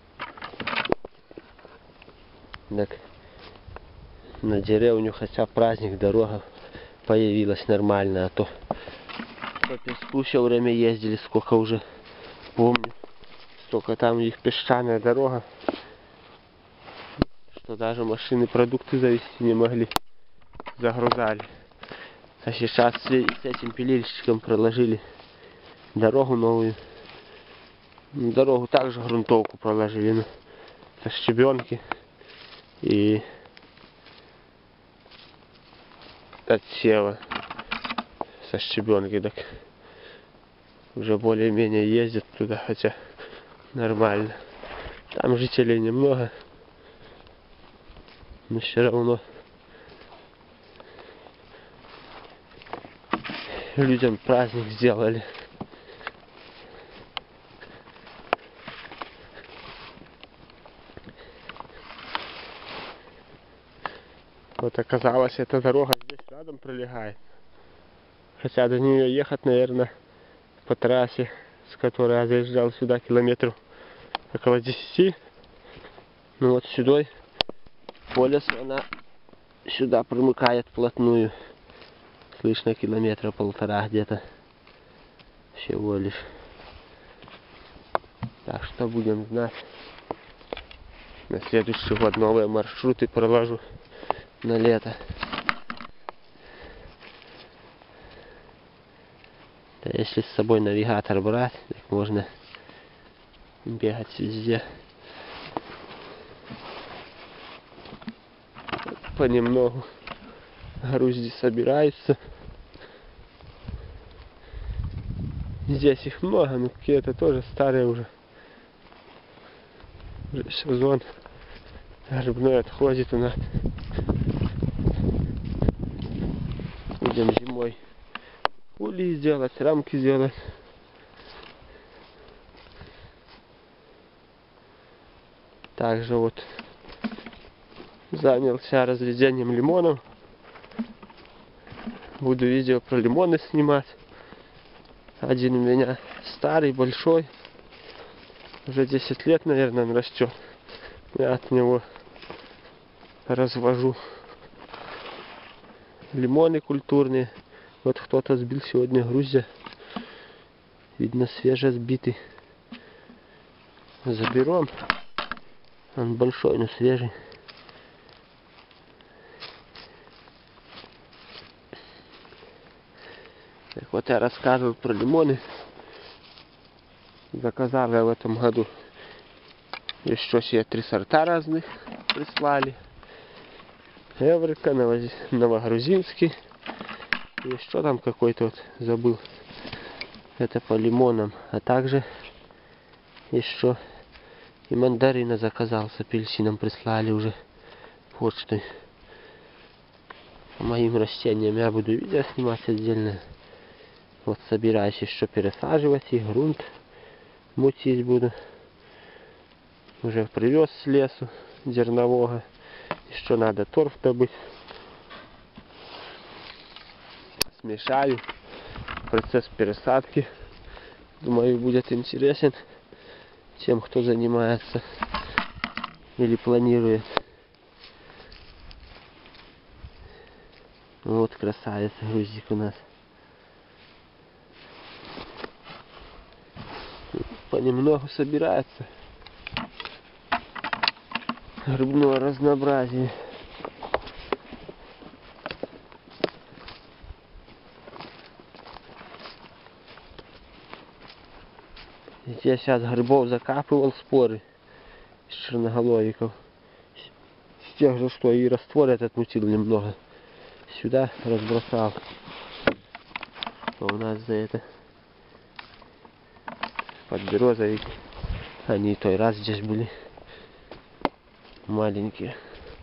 Так, на деревню, хотя праздник, дорога появилась нормально, а то по песку все время ездили, сколько уже помню. Столько там у них песчаная дорога, что даже машины продукты завезти не могли. Загрузали. А сейчас с этим пилильщиком проложили дорогу новую. Дорогу также грунтовку проложили, ну, со щебенки и отсева со щебенки, так уже более-менее ездят туда, хотя нормально. Там жителей немного, но все равно людям праздник сделали. Вот оказалось, эта дорога здесь рядом пролегает. Хотя до нее ехать, наверное, по трассе, с которой я заезжал сюда, километров около десяти. Ну вот сюда, по лесу, она сюда примыкает вплотную. Слышно километра полтора где-то. Всего лишь. Так что будем знать. На следующий год новые маршруты проложу на лето. Да если с собой навигатор брать, так можно бегать везде. Понемногу грузди собираются. Здесь их много, но какие-то тоже старые уже. Уже сезон грибной отходит у нас. Будем зимой улей сделать, рамки сделать. Также вот занялся разведением лимонов. Буду видео про лимоны снимать. Один у меня старый, большой. Уже десять лет, наверное, он растет. Я от него развожу. Лимоны культурные. Вот кто-то сбил сегодня груздя. Видно, свеже сбитый. Заберем. Он большой, но свежий. Так вот я рассказывал про лимоны. Заказал я в этом году еще себе три сорта разных прислали. Эврика, Новогрузинский. И еще там какой-то вот забыл. Это по лимонам. А также еще и мандарина заказал с апельсином, прислали уже почтой. По моим растениям я буду видео снимать отдельно. Вот собираюсь еще пересаживать их, грунт мутить буду. Уже привез с лесу зернового. Еще надо торф добыть. Смешаю. Процесс пересадки, думаю, будет интересен тем, кто занимается или планирует. Вот красавец грузик у нас. Понемногу собирается грибное разнообразие. Я сейчас грибов закапывал, споры из черноголовиков. С тех же, что и раствор этот мутил немного. Сюда разбросал. А у нас за это подберезовики. Они и той раз здесь были маленькие.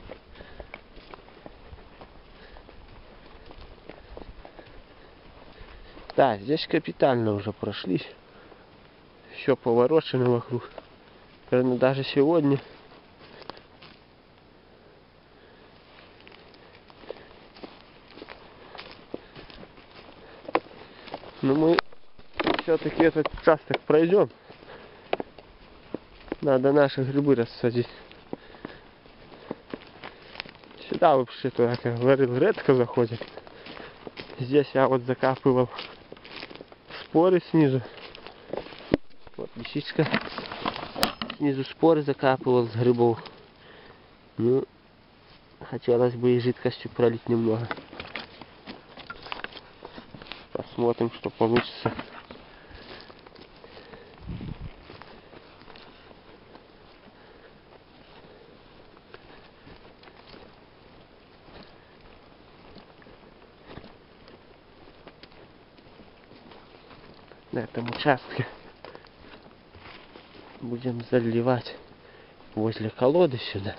Да, здесь капитально уже прошлись. Все поворочено вокруг. Наверное, даже сегодня. Но мы все-таки этот участок пройдем. Надо наши грибы рассадить. Сюда вообще-то, как я говорил, редко заходит. Здесь я вот закапывал споры снизу. Вот лисичка. Снизу споры закапывал с грибов. Ну, хотелось бы и жидкостью пролить немного. Посмотрим, что получится. На этом участке будем заливать возле колоды сюда.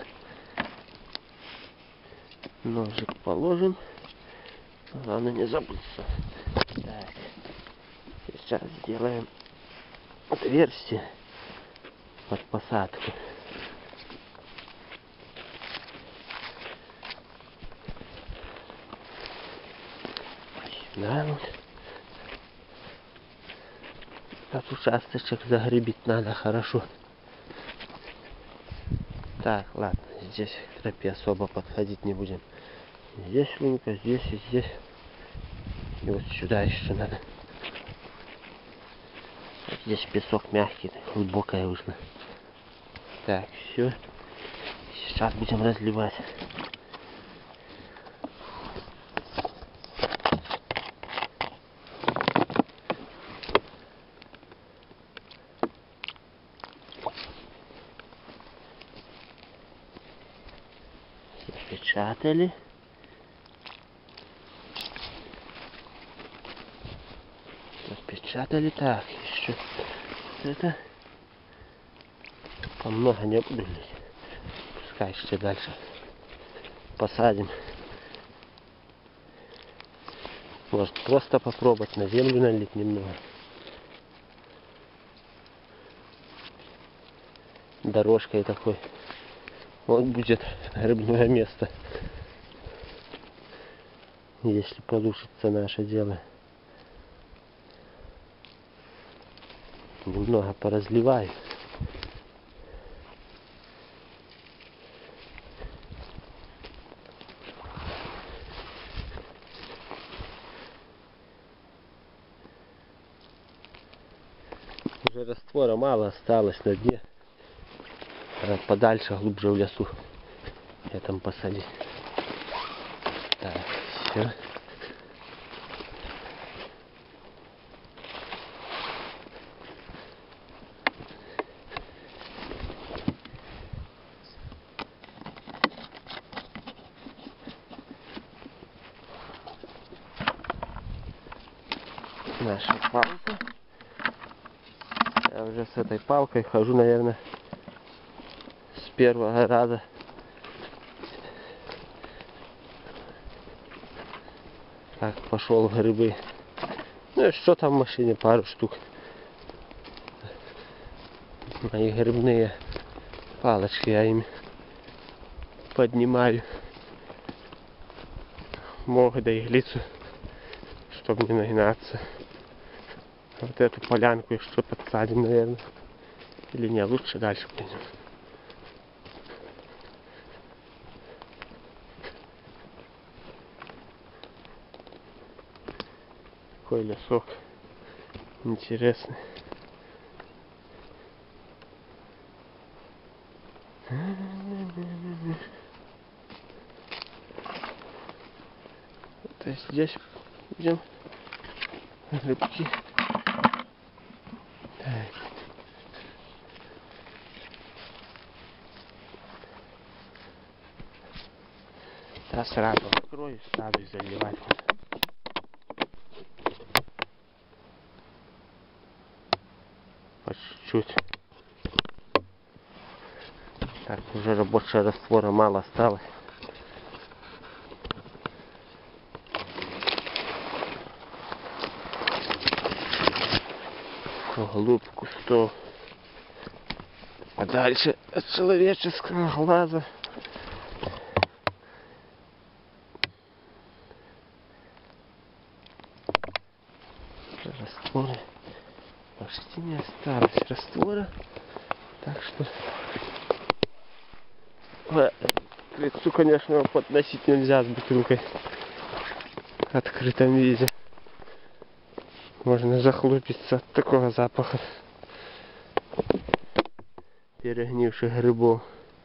Ножик положим. Главное не забыться. Так. Сейчас сделаем отверстие под посадку. Да, вот. Этот участочек загребить надо хорошо. Так, ладно, здесь к тропе особо подходить не будем. Здесь лунка, здесь и здесь. И вот сюда еще надо. Вот здесь песок мягкий, глубокая уже. Так, все. Сейчас будем разливать. Запечатали. Запечатали. Так, еще это много не буду лить. Пускай еще дальше посадим. Может просто попробовать на землю налить немного. Дорожкой такой. Вот будет грибное место. Если получится наше дело. немного поразливаю. Уже раствора мало осталось на дне. А подальше, глубже в лесу. Я там посадить. Так, все. Наша палка. Я уже с этой палкой хожу, наверное, с первого раза. Так, пошел в грибы. Ну и что там в машине? Пару штук. Мои грибные палочки, я ими поднимаю. Мог да иглицу, чтобы не нагнаться. Вот эту полянку еще подсадим, наверное. Или не, лучше дальше пойдем. Какой лесок интересный. То есть здесь идем грибки. Так. Да, сразу открою, сразу и заливать. По чуть-чуть. Так, уже больше раствора мало осталось. Вглубь кустов. Подальше от человеческого глаза. Раствора почти не осталось раствора. Так что к лицу, конечно, его подносить нельзя с бутылкой в открытом виде. Можно захлупиться от такого запаха перегнивших грибов.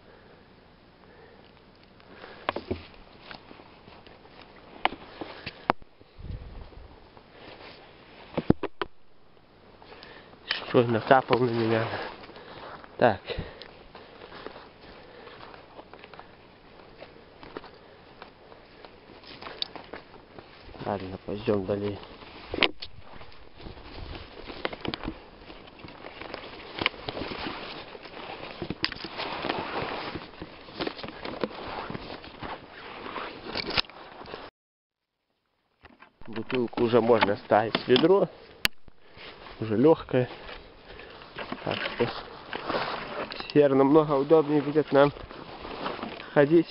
Что накапал на меня. Так. Ладно, пойдем далее. Бутылку уже можно ставить в ведро. Уже легкая. Так что теперь намного удобнее будет нам ходить.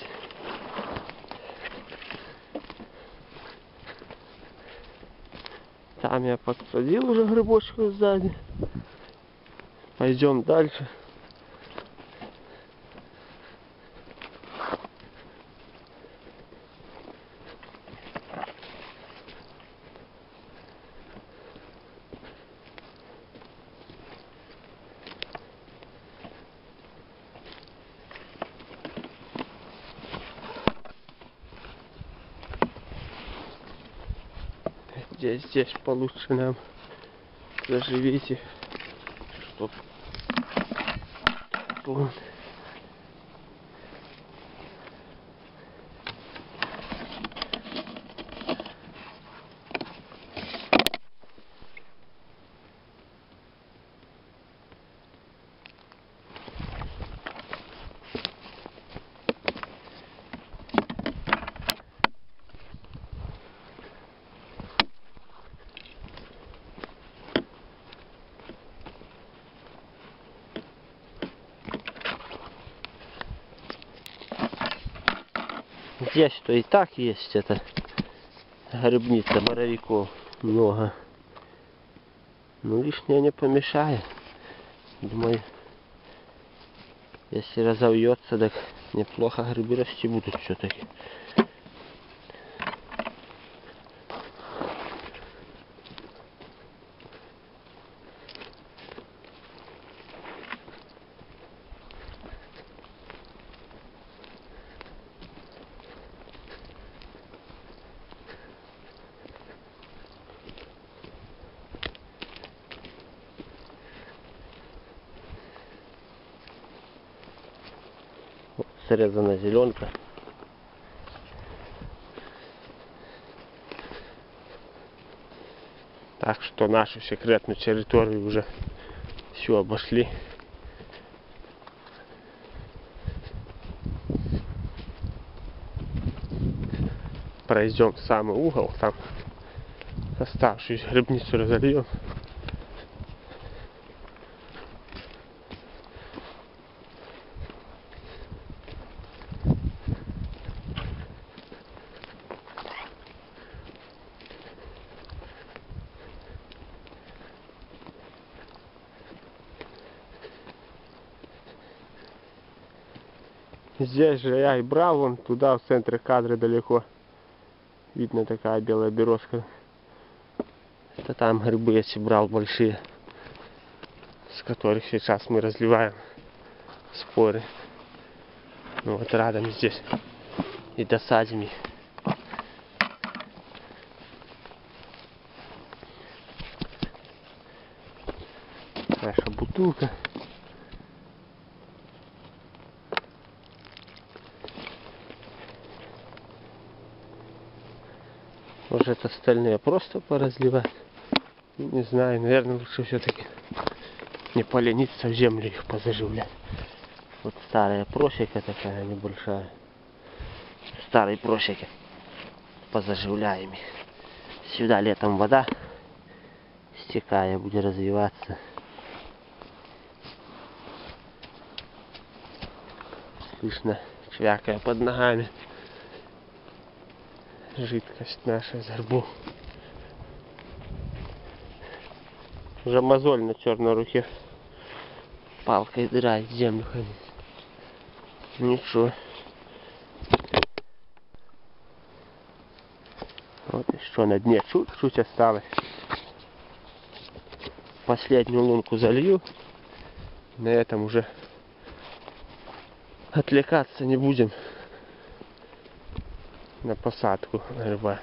Там я подсадил уже грибочку сзади. Пойдем дальше. Здесь, здесь получше нам заживите, чтоб он... Здесь-то и так есть эта грибница боровиков много. Ну лишнее не помешает. Думаю, если разовьется, так неплохо грибы расти будут все-таки. Срезана зеленка. Так что нашу секретную территорию уже все обошли. Пройдем в самый угол, там оставшуюся грибницу разольем. Здесь же я и брал, вон туда, в центре кадра далеко. Видно такая белая березка. Это там грибы эти брал большие, с которых сейчас мы разливаем споры. Ну вот рядом здесь и досадим их. Наша бутылка. Может остальные просто поразливать. Не знаю, наверное, лучше все-таки не полениться в землю их позаживлять. Вот старая просека такая небольшая. Старые просеки. Позаживляем их. Сюда летом вода, стекая, будет развиваться. Слышно, чвякая под ногами. Жидкость наша из горбу. Уже мозоль на черной руке. Палкой дырает землю ходить. Ничего. Вот и что на дне чуть-чуть осталось. Последнюю лунку залью. На этом уже отвлекаться не будем на посадку гриба.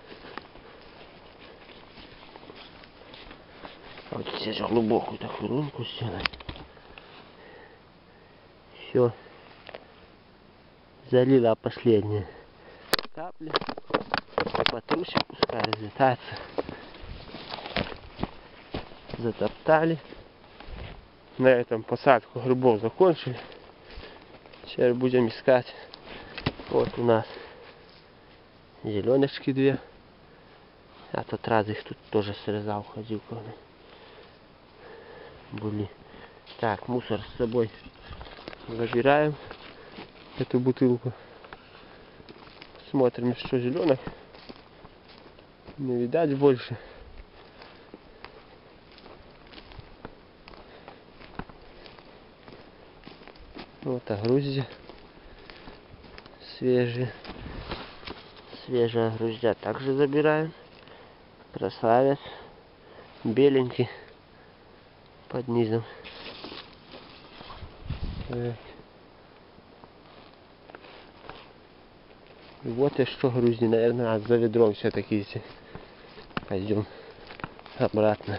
Вот здесь глубокую такую лунку сделать. Все. Залила последние капли. Патрушек пускай разлетается. Затоптали. На этом посадку грибов закончили. Теперь будем искать. Вот у нас зеленочки две. А тот раз их тут тоже срезал, ходил когда были. Так, мусор с собой забираем. Эту бутылку. Смотрим, что зеленок. Не видать больше. Вот огрузья. Свежие. Свежая груздя также забираем. Красавец. Беленький. Под низом. Так. И вот и что грузди, наверное, за ведром все-таки идти. Пойдем обратно.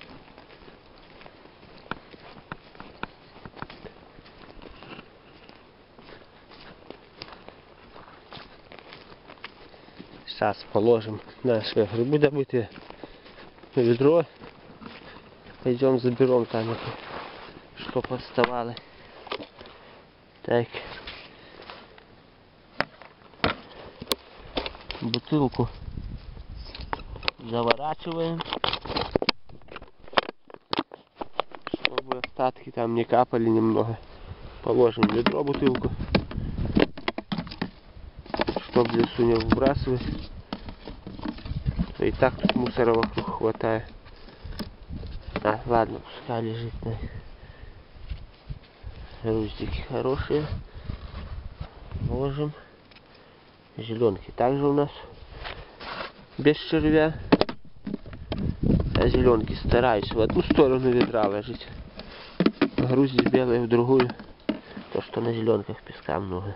Сейчас положим наши грибы добытые в ведро. Пойдем заберем там это, что поставали. Так. Бутылку заворачиваем, чтобы остатки там не капали немного. Положим в ведро бутылку, чтобы в лесу не выбрасывать. И так тут мусора вокруг хватает. А, ладно, пускай лежит. Да. Груздики хорошие. Ложим. Зеленки также у нас без червя. А зеленки стараюсь в одну сторону ведра ложить. Грузди белые в другую. То, что на зеленках песка много.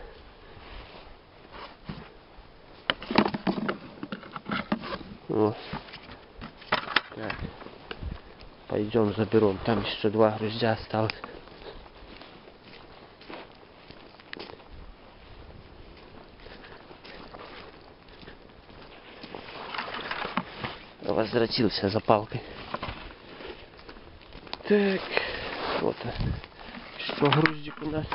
Вот. Так. Пойдем заберем. Там еще два груздя осталось. Возвратился за палкой. Так. Вот. Что груздик у нас?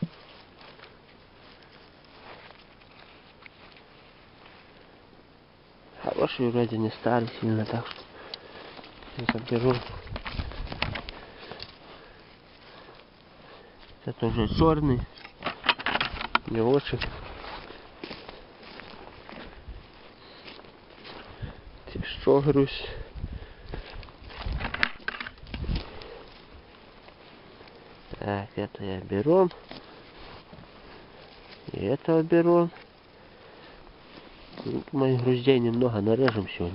Хороший вроде, не старый сильно, так что заберу. Это уже черный, не очень. Что грусть? Так, это я беру. И этого беру. Тут моих груздей немного нарежем сегодня.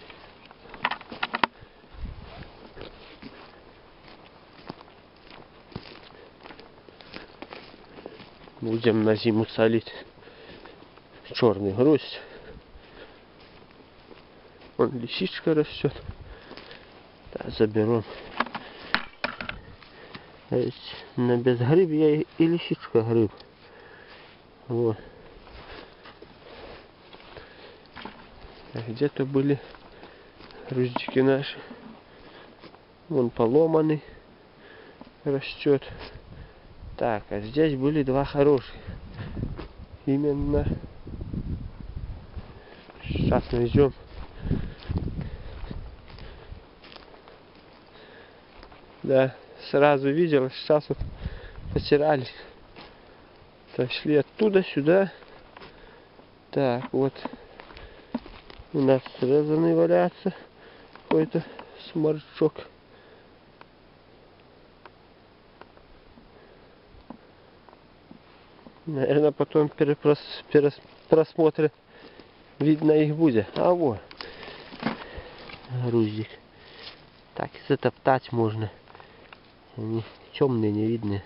Будем на зиму солить черный грусть. Вон лисичка растет. Да, заберем. На безгрибье и, и лисичка гриб. Вот. Где-то были груздики наши. Вон поломанный растет. Так, а здесь были два хороших. Именно. Сейчас найдем. Да, сразу видел, сейчас вот потерялись. Пошли оттуда сюда. Так, вот. У нас срезанный валяется какой-то сморчок. Наверное, потом перепрос, перес, просмотре видно их будет. А вот груздик. Так и затоптать можно. Они темные, не видны.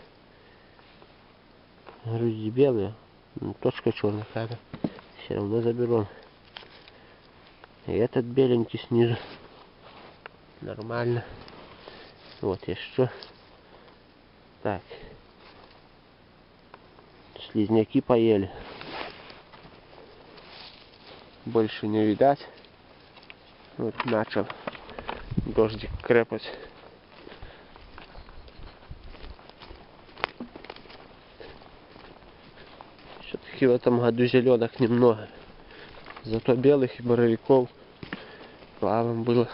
Грузди белые. Ну, точка черная какая-то. Все равно заберем. И этот беленький снизу. Нормально. Вот еще. Так. Слизняки поели. Больше не видать. Вот начал дождик крепать. Все-таки в этом году зеленок немного. Зато белых и боровиков плавом было.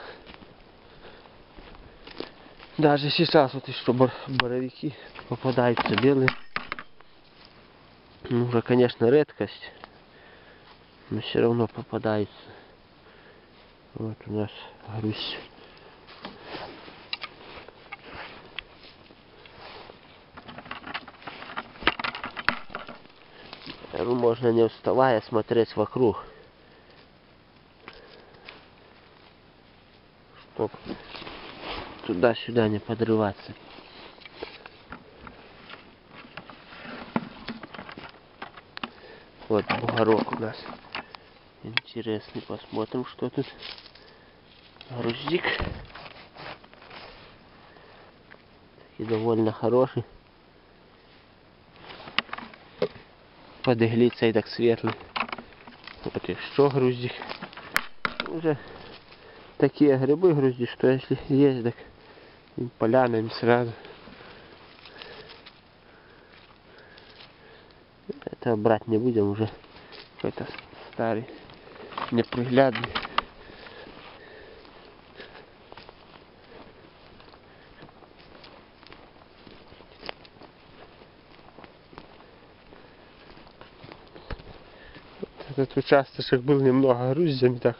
Даже сейчас вот еще боровики попадаются белые. Ну, уже, конечно, редкость. Но все равно попадается. Вот у нас грусть. Можно не вставая смотреть вокруг. Чтоб туда-сюда не подрываться. Вот бугорок у нас интересный. Посмотрим, что тут. Груздик. И довольно хороший. Под иглицей так светлый. Вот еще груздик. Уже такие грибы грузди, что если есть, так им полянами сразу. Это брать не будем, уже какой-то старый, неприглядный. Этот участок был немного груздями так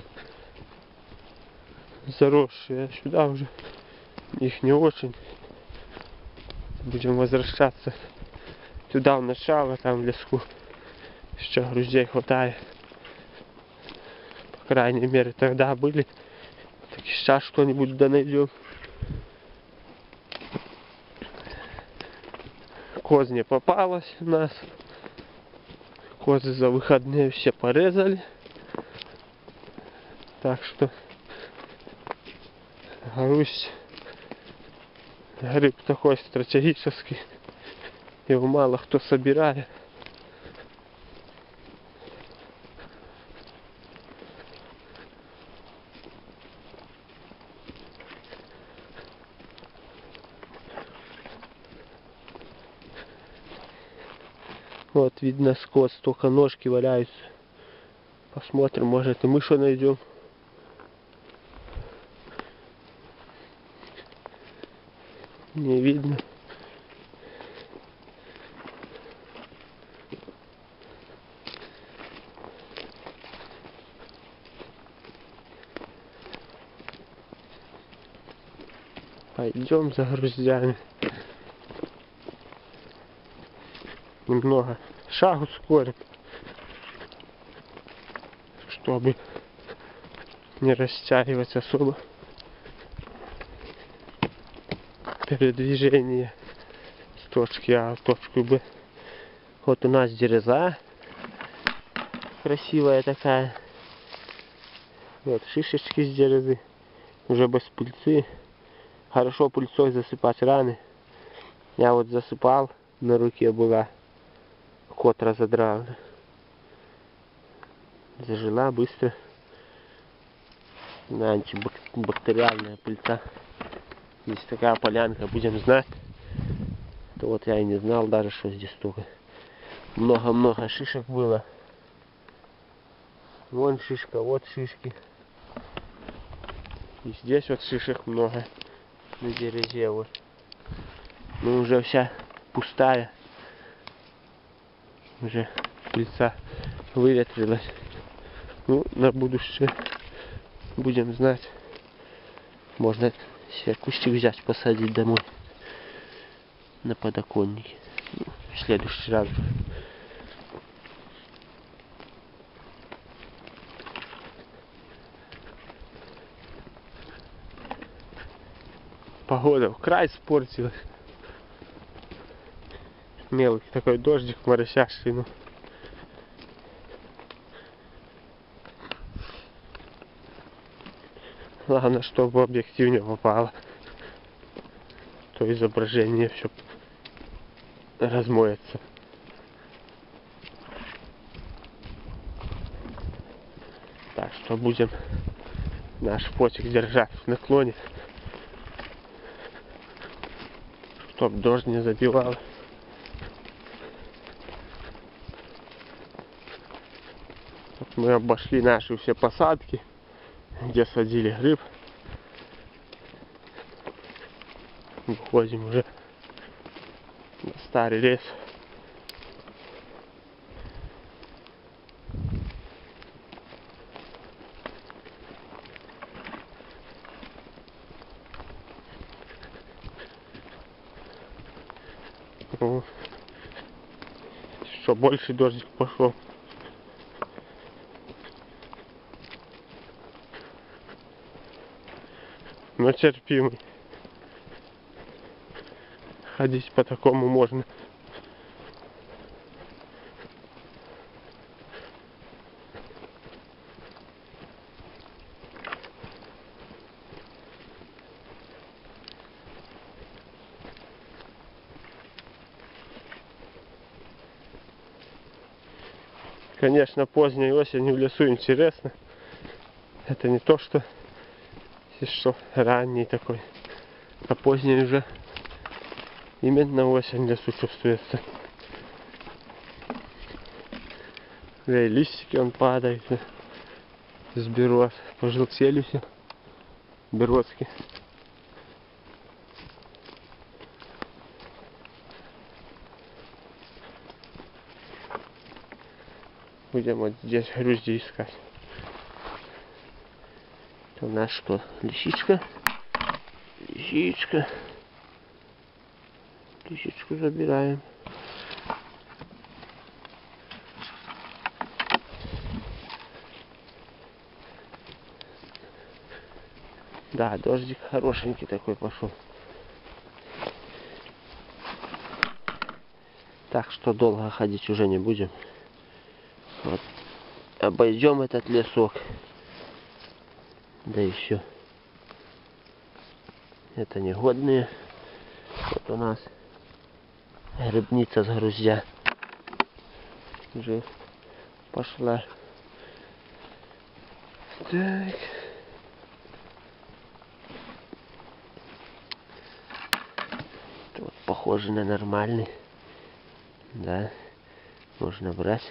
заросшие, а сюда уже их не очень. Будем возвращаться Туда в начало, там в леску еще грузей хватает. По крайней мере, тогда были. Так сейчас что-нибудь да найдем. Козня попалась у нас. Козы за выходные все порезали. Так что грусть, гриб такой стратегический. Его мало кто собирает. Вот видно скот, столько ножки валяются. Посмотрим, может и мы что найдем. Не видно. Пойдем за груздями. Немного шаг ускорим, чтобы не растягивать особо передвижение с точки А в точку Б. Вот у нас дереза красивая такая. Вот шишечки с дерезы, уже без пыльцы. Хорошо пыльцой засыпать раны. Я вот засыпал, на руке была. Кот разодрал. Зажила быстро. Антибактериальная пыльца. Здесь такая полянка, будем знать. То вот я и не знал даже, что здесь столько. Много-много шишек было. Вон шишка, вот шишки. И здесь вот шишек много. На дерезе вот. Ну уже вся пустая. Уже пыльца выветрилась. Ну, на будущее будем знать. Можно себе кустик взять, посадить домой. На подоконнике. Ну, в следующий раз. Погода в край испортилась. Мелкий такой дождик моросящий, ну. Главное, чтобы в объектив не попало. То изображение все размоется. Так что будем наш фотик держать в наклоне, чтоб дождь не забивал. Мы обошли наши все посадки, где садили гриб. Выходим уже на старый лес. О, еще больше дождик пошел. Но терпимый. Ходить по такому можно. Конечно, поздней осенью в лесу интересно. Это не то, что если что ранний такой, а поздний уже именно осень в лесу чувствуется. Да и листики он падает с берез, пожелтели все березки. Будем вот здесь грузди искать. Это у нас что? Лисичка. Лисичка. Лисичку забираем. Да, дождик хорошенький такой пошел. Так что долго ходить уже не будем. Вот. Обойдем этот лесок. Да еще. Это негодные. Вот у нас грибница с груздя. Уже пошла. Так. Вот похоже на нормальный. Да. Можно брать.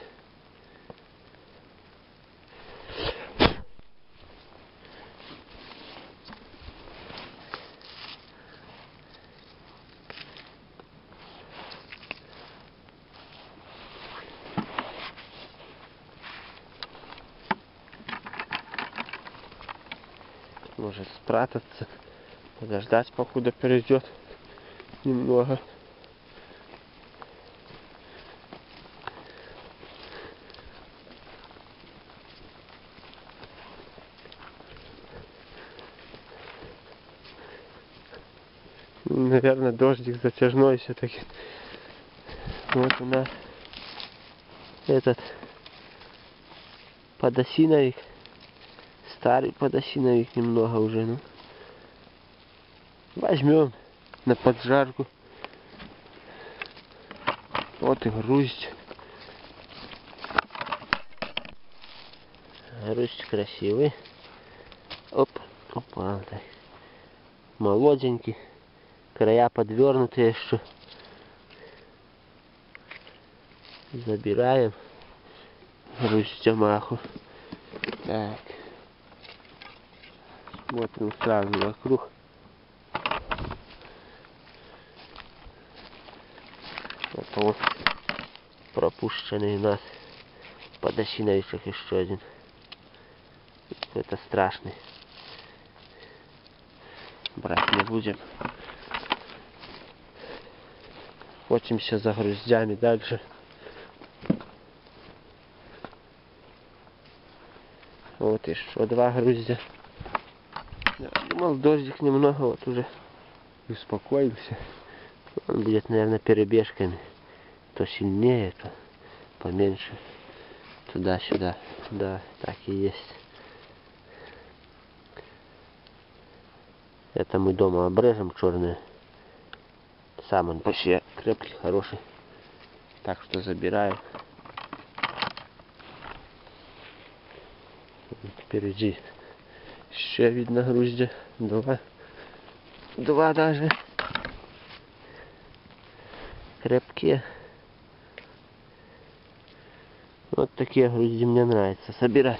Может спрятаться, подождать, покуда перейдет немного. Наверное, дождик затяжной все-таки. Вот у нас этот подосиновик. Старый подосиновик немного уже, ну. Возьмем на поджарку. Вот и грусть. Грусть красивый. Оп, упал так. Молоденький. Края подвернутые еще. Забираем грустямаху. Так. Смотрим сразу вокруг. Это вот пропущенный у нас подосиновичек еще один. Это страшный. Брать не будем. Охотимся за груздями дальше. Вот еще два груздя. Я думал, дождик немного, вот уже успокоился. Он будет, наверное, перебежками. То сильнее, то поменьше. Туда-сюда. Да, так и есть. Это мы дома обрежем черные. Сам он почти крепкий, хороший. Так что забираем. Впереди еще видно грузди. Два. Два даже. Крепкие. Вот такие грузди мне нравится собирать.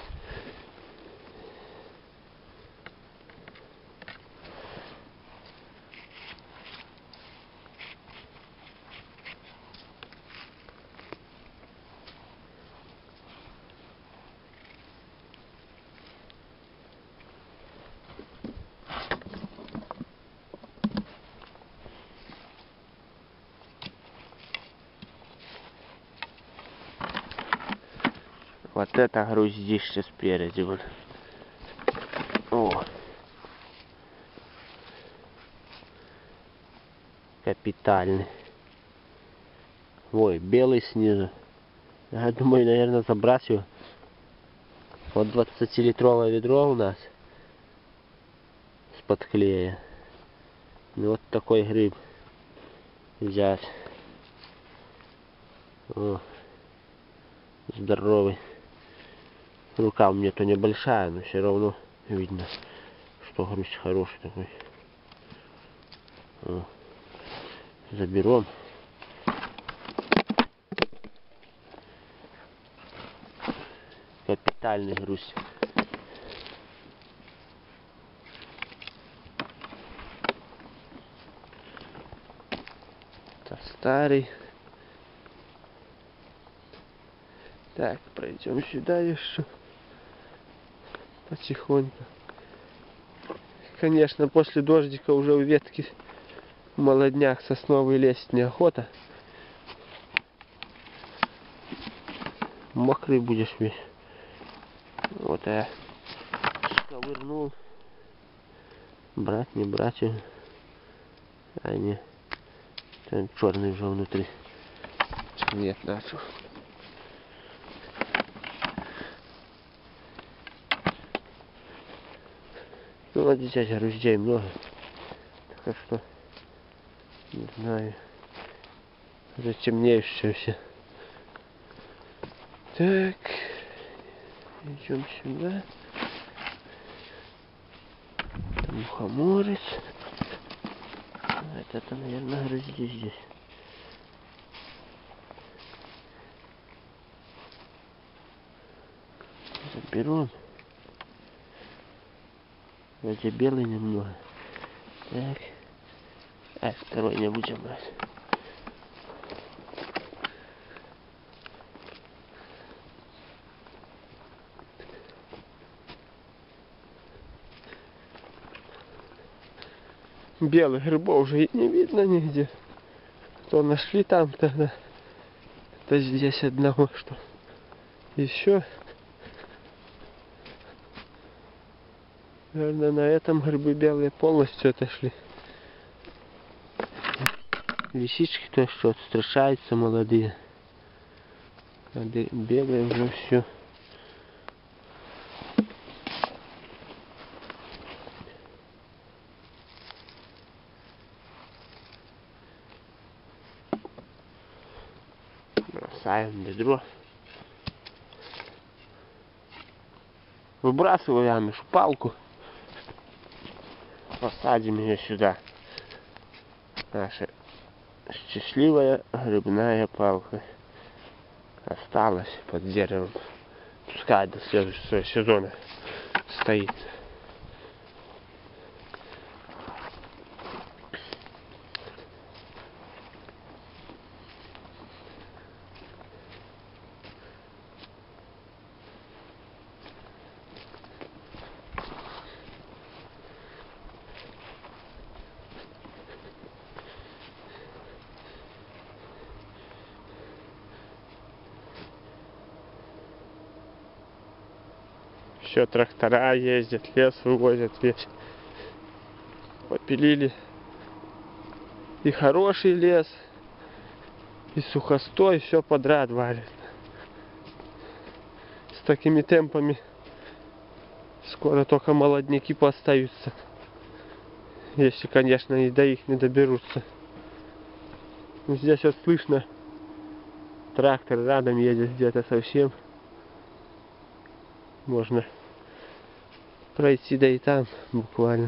Вот это груздище спереди. Вот. О. Капитальный. Ой, белый снизу. Я думаю, наверное, забрать его. Вот двадцатилитровое ведро у нас. С-под клея. И вот такой гриб взять. О. Здоровый. Рука у меня-то небольшая, но все равно видно, что грусть хороший такой. О. Заберем. Капитальный грусть. Это старый. Так, пройдем сюда еще. Потихоньку. Конечно, после дождика уже у ветки молодняк сосновый лезть неохота. Мокрый будешь весь. Вот я сковырнул. Брать, не брать его. А не. Там черный уже внутри. Нет, начал. Ну, вот здесь груздей много. Так что, не знаю. Уже темнеющие все. Так. Идем сюда. Там мухоморец. Это, наверное, грызли здесь. Заберем. Вроде белый немного. Так. А, второй не будем брать. Белых грибов уже не видно нигде. То нашли там тогда. То здесь одного, что еще. Наверное, на этом грибы белые полностью отошли. Лисички то что встречаются молодые. А белые уже все. Бросаем ведро. Выбрасываем еще палку. Посадим ее сюда. Наша счастливая грибная палка осталась под деревом. Пускай до следующего сезона стоит. Еще трактора ездят, лес вывозят весь. Попилили и хороший лес, и сухостой, все подряд валит. С такими темпами скоро только молодняки поставятся. Если, конечно, и до их не доберутся. Ну, здесь вот слышно, трактор рядом едет где-то совсем. Можно пройти, да и там буквально.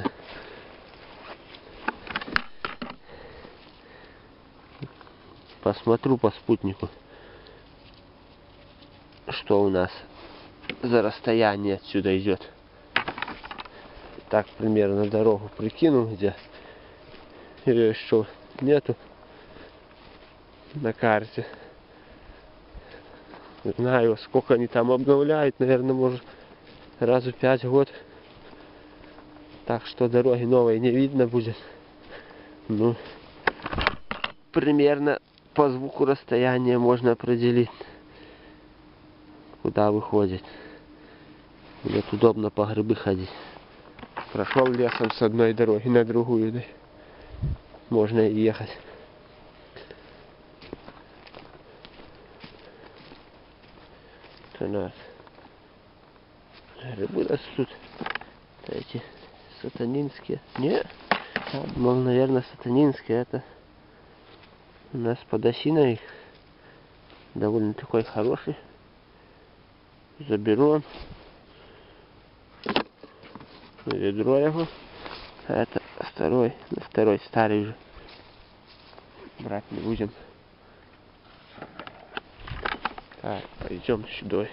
Посмотрю по спутнику, что у нас за расстояние отсюда идет. Так примерно дорогу прикину, где ее еще нету на карте. Не знаю, сколько они там обновляют, наверное, может раз в пять год. Так что дороги новой не видно будет. Ну, примерно по звуку расстояния можно определить, куда выходит. Будет удобно по грибы ходить. Прошел лесом с одной дороги на другую, да? Можно и ехать. Это у нас грибы растут. Эти сатанинские. Нет. Думал, наверное, сатанинские. Это у нас подосиновик. Довольно такой хороший. Заберу. Ведро его. А это второй. Второй старый уже. Брать не будем. Так, пойдем сюда.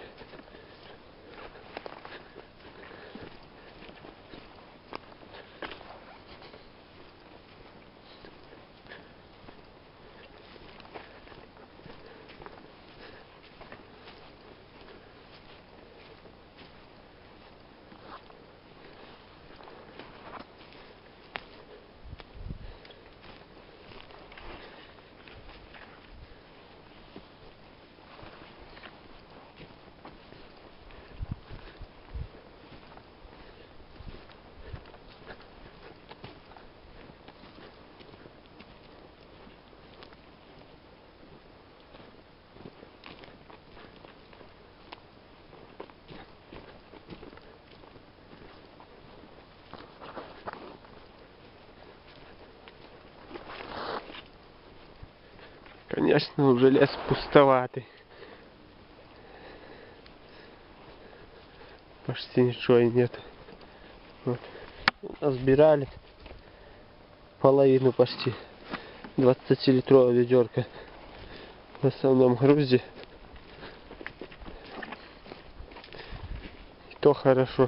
Конечно, уже лес пустоватый. Почти ничего и нет. Вот. Разбирали половину почти. двадцатилитровая ведерко. В основном грузи. И то хорошо.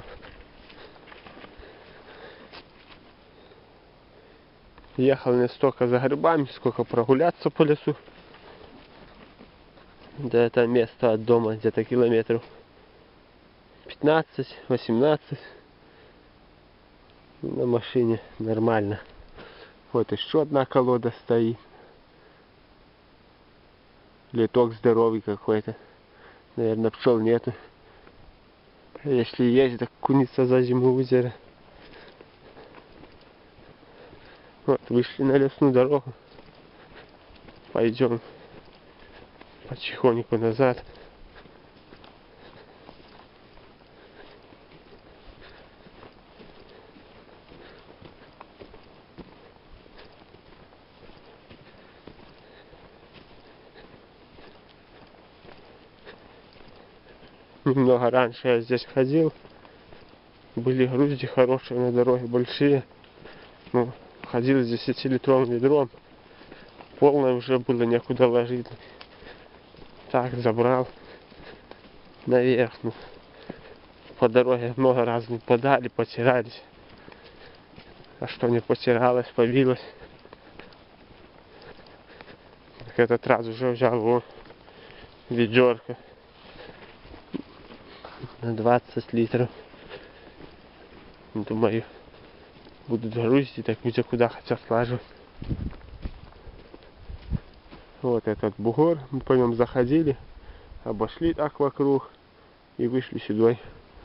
Ехал не столько за грибами, сколько прогуляться по лесу. До этого места от дома где-то километров пятнадцать-восемнадцать. На машине нормально. Вот еще одна колода стоит. Литок здоровый какой-то. Наверное, пчел нету. Если есть, так куница за зиму озеро. Вот, вышли на лесную дорогу. Пойдем потихоньку назад. Немного раньше я здесь ходил. Были грузди хорошие на дороге, большие. Ну, ходил с десятилитровым ведром. Полное уже было некуда ложить. Так, забрал наверх. Ну, по дороге много раз не подали, потирались. А что не потиралось, побилось. Так этот раз уже взял вот ведерко на двадцать литров. Думаю, будут грузить, так где куда хотят слаживать. Вот этот бугор, мы по нем заходили, обошли так вокруг и вышли сюда.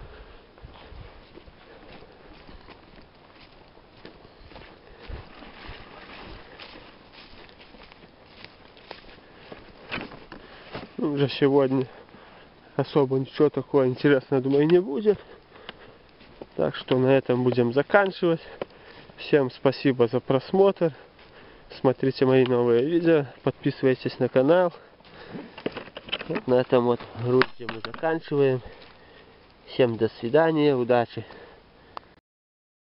Уже сегодня особо ничего такого интересного, думаю, не будет. Так что на этом будем заканчивать. Всем спасибо за просмотр. Смотрите мои новые видео. Подписывайтесь на канал. Вот на этом вот грузде мы заканчиваем. Всем до свидания. Удачи.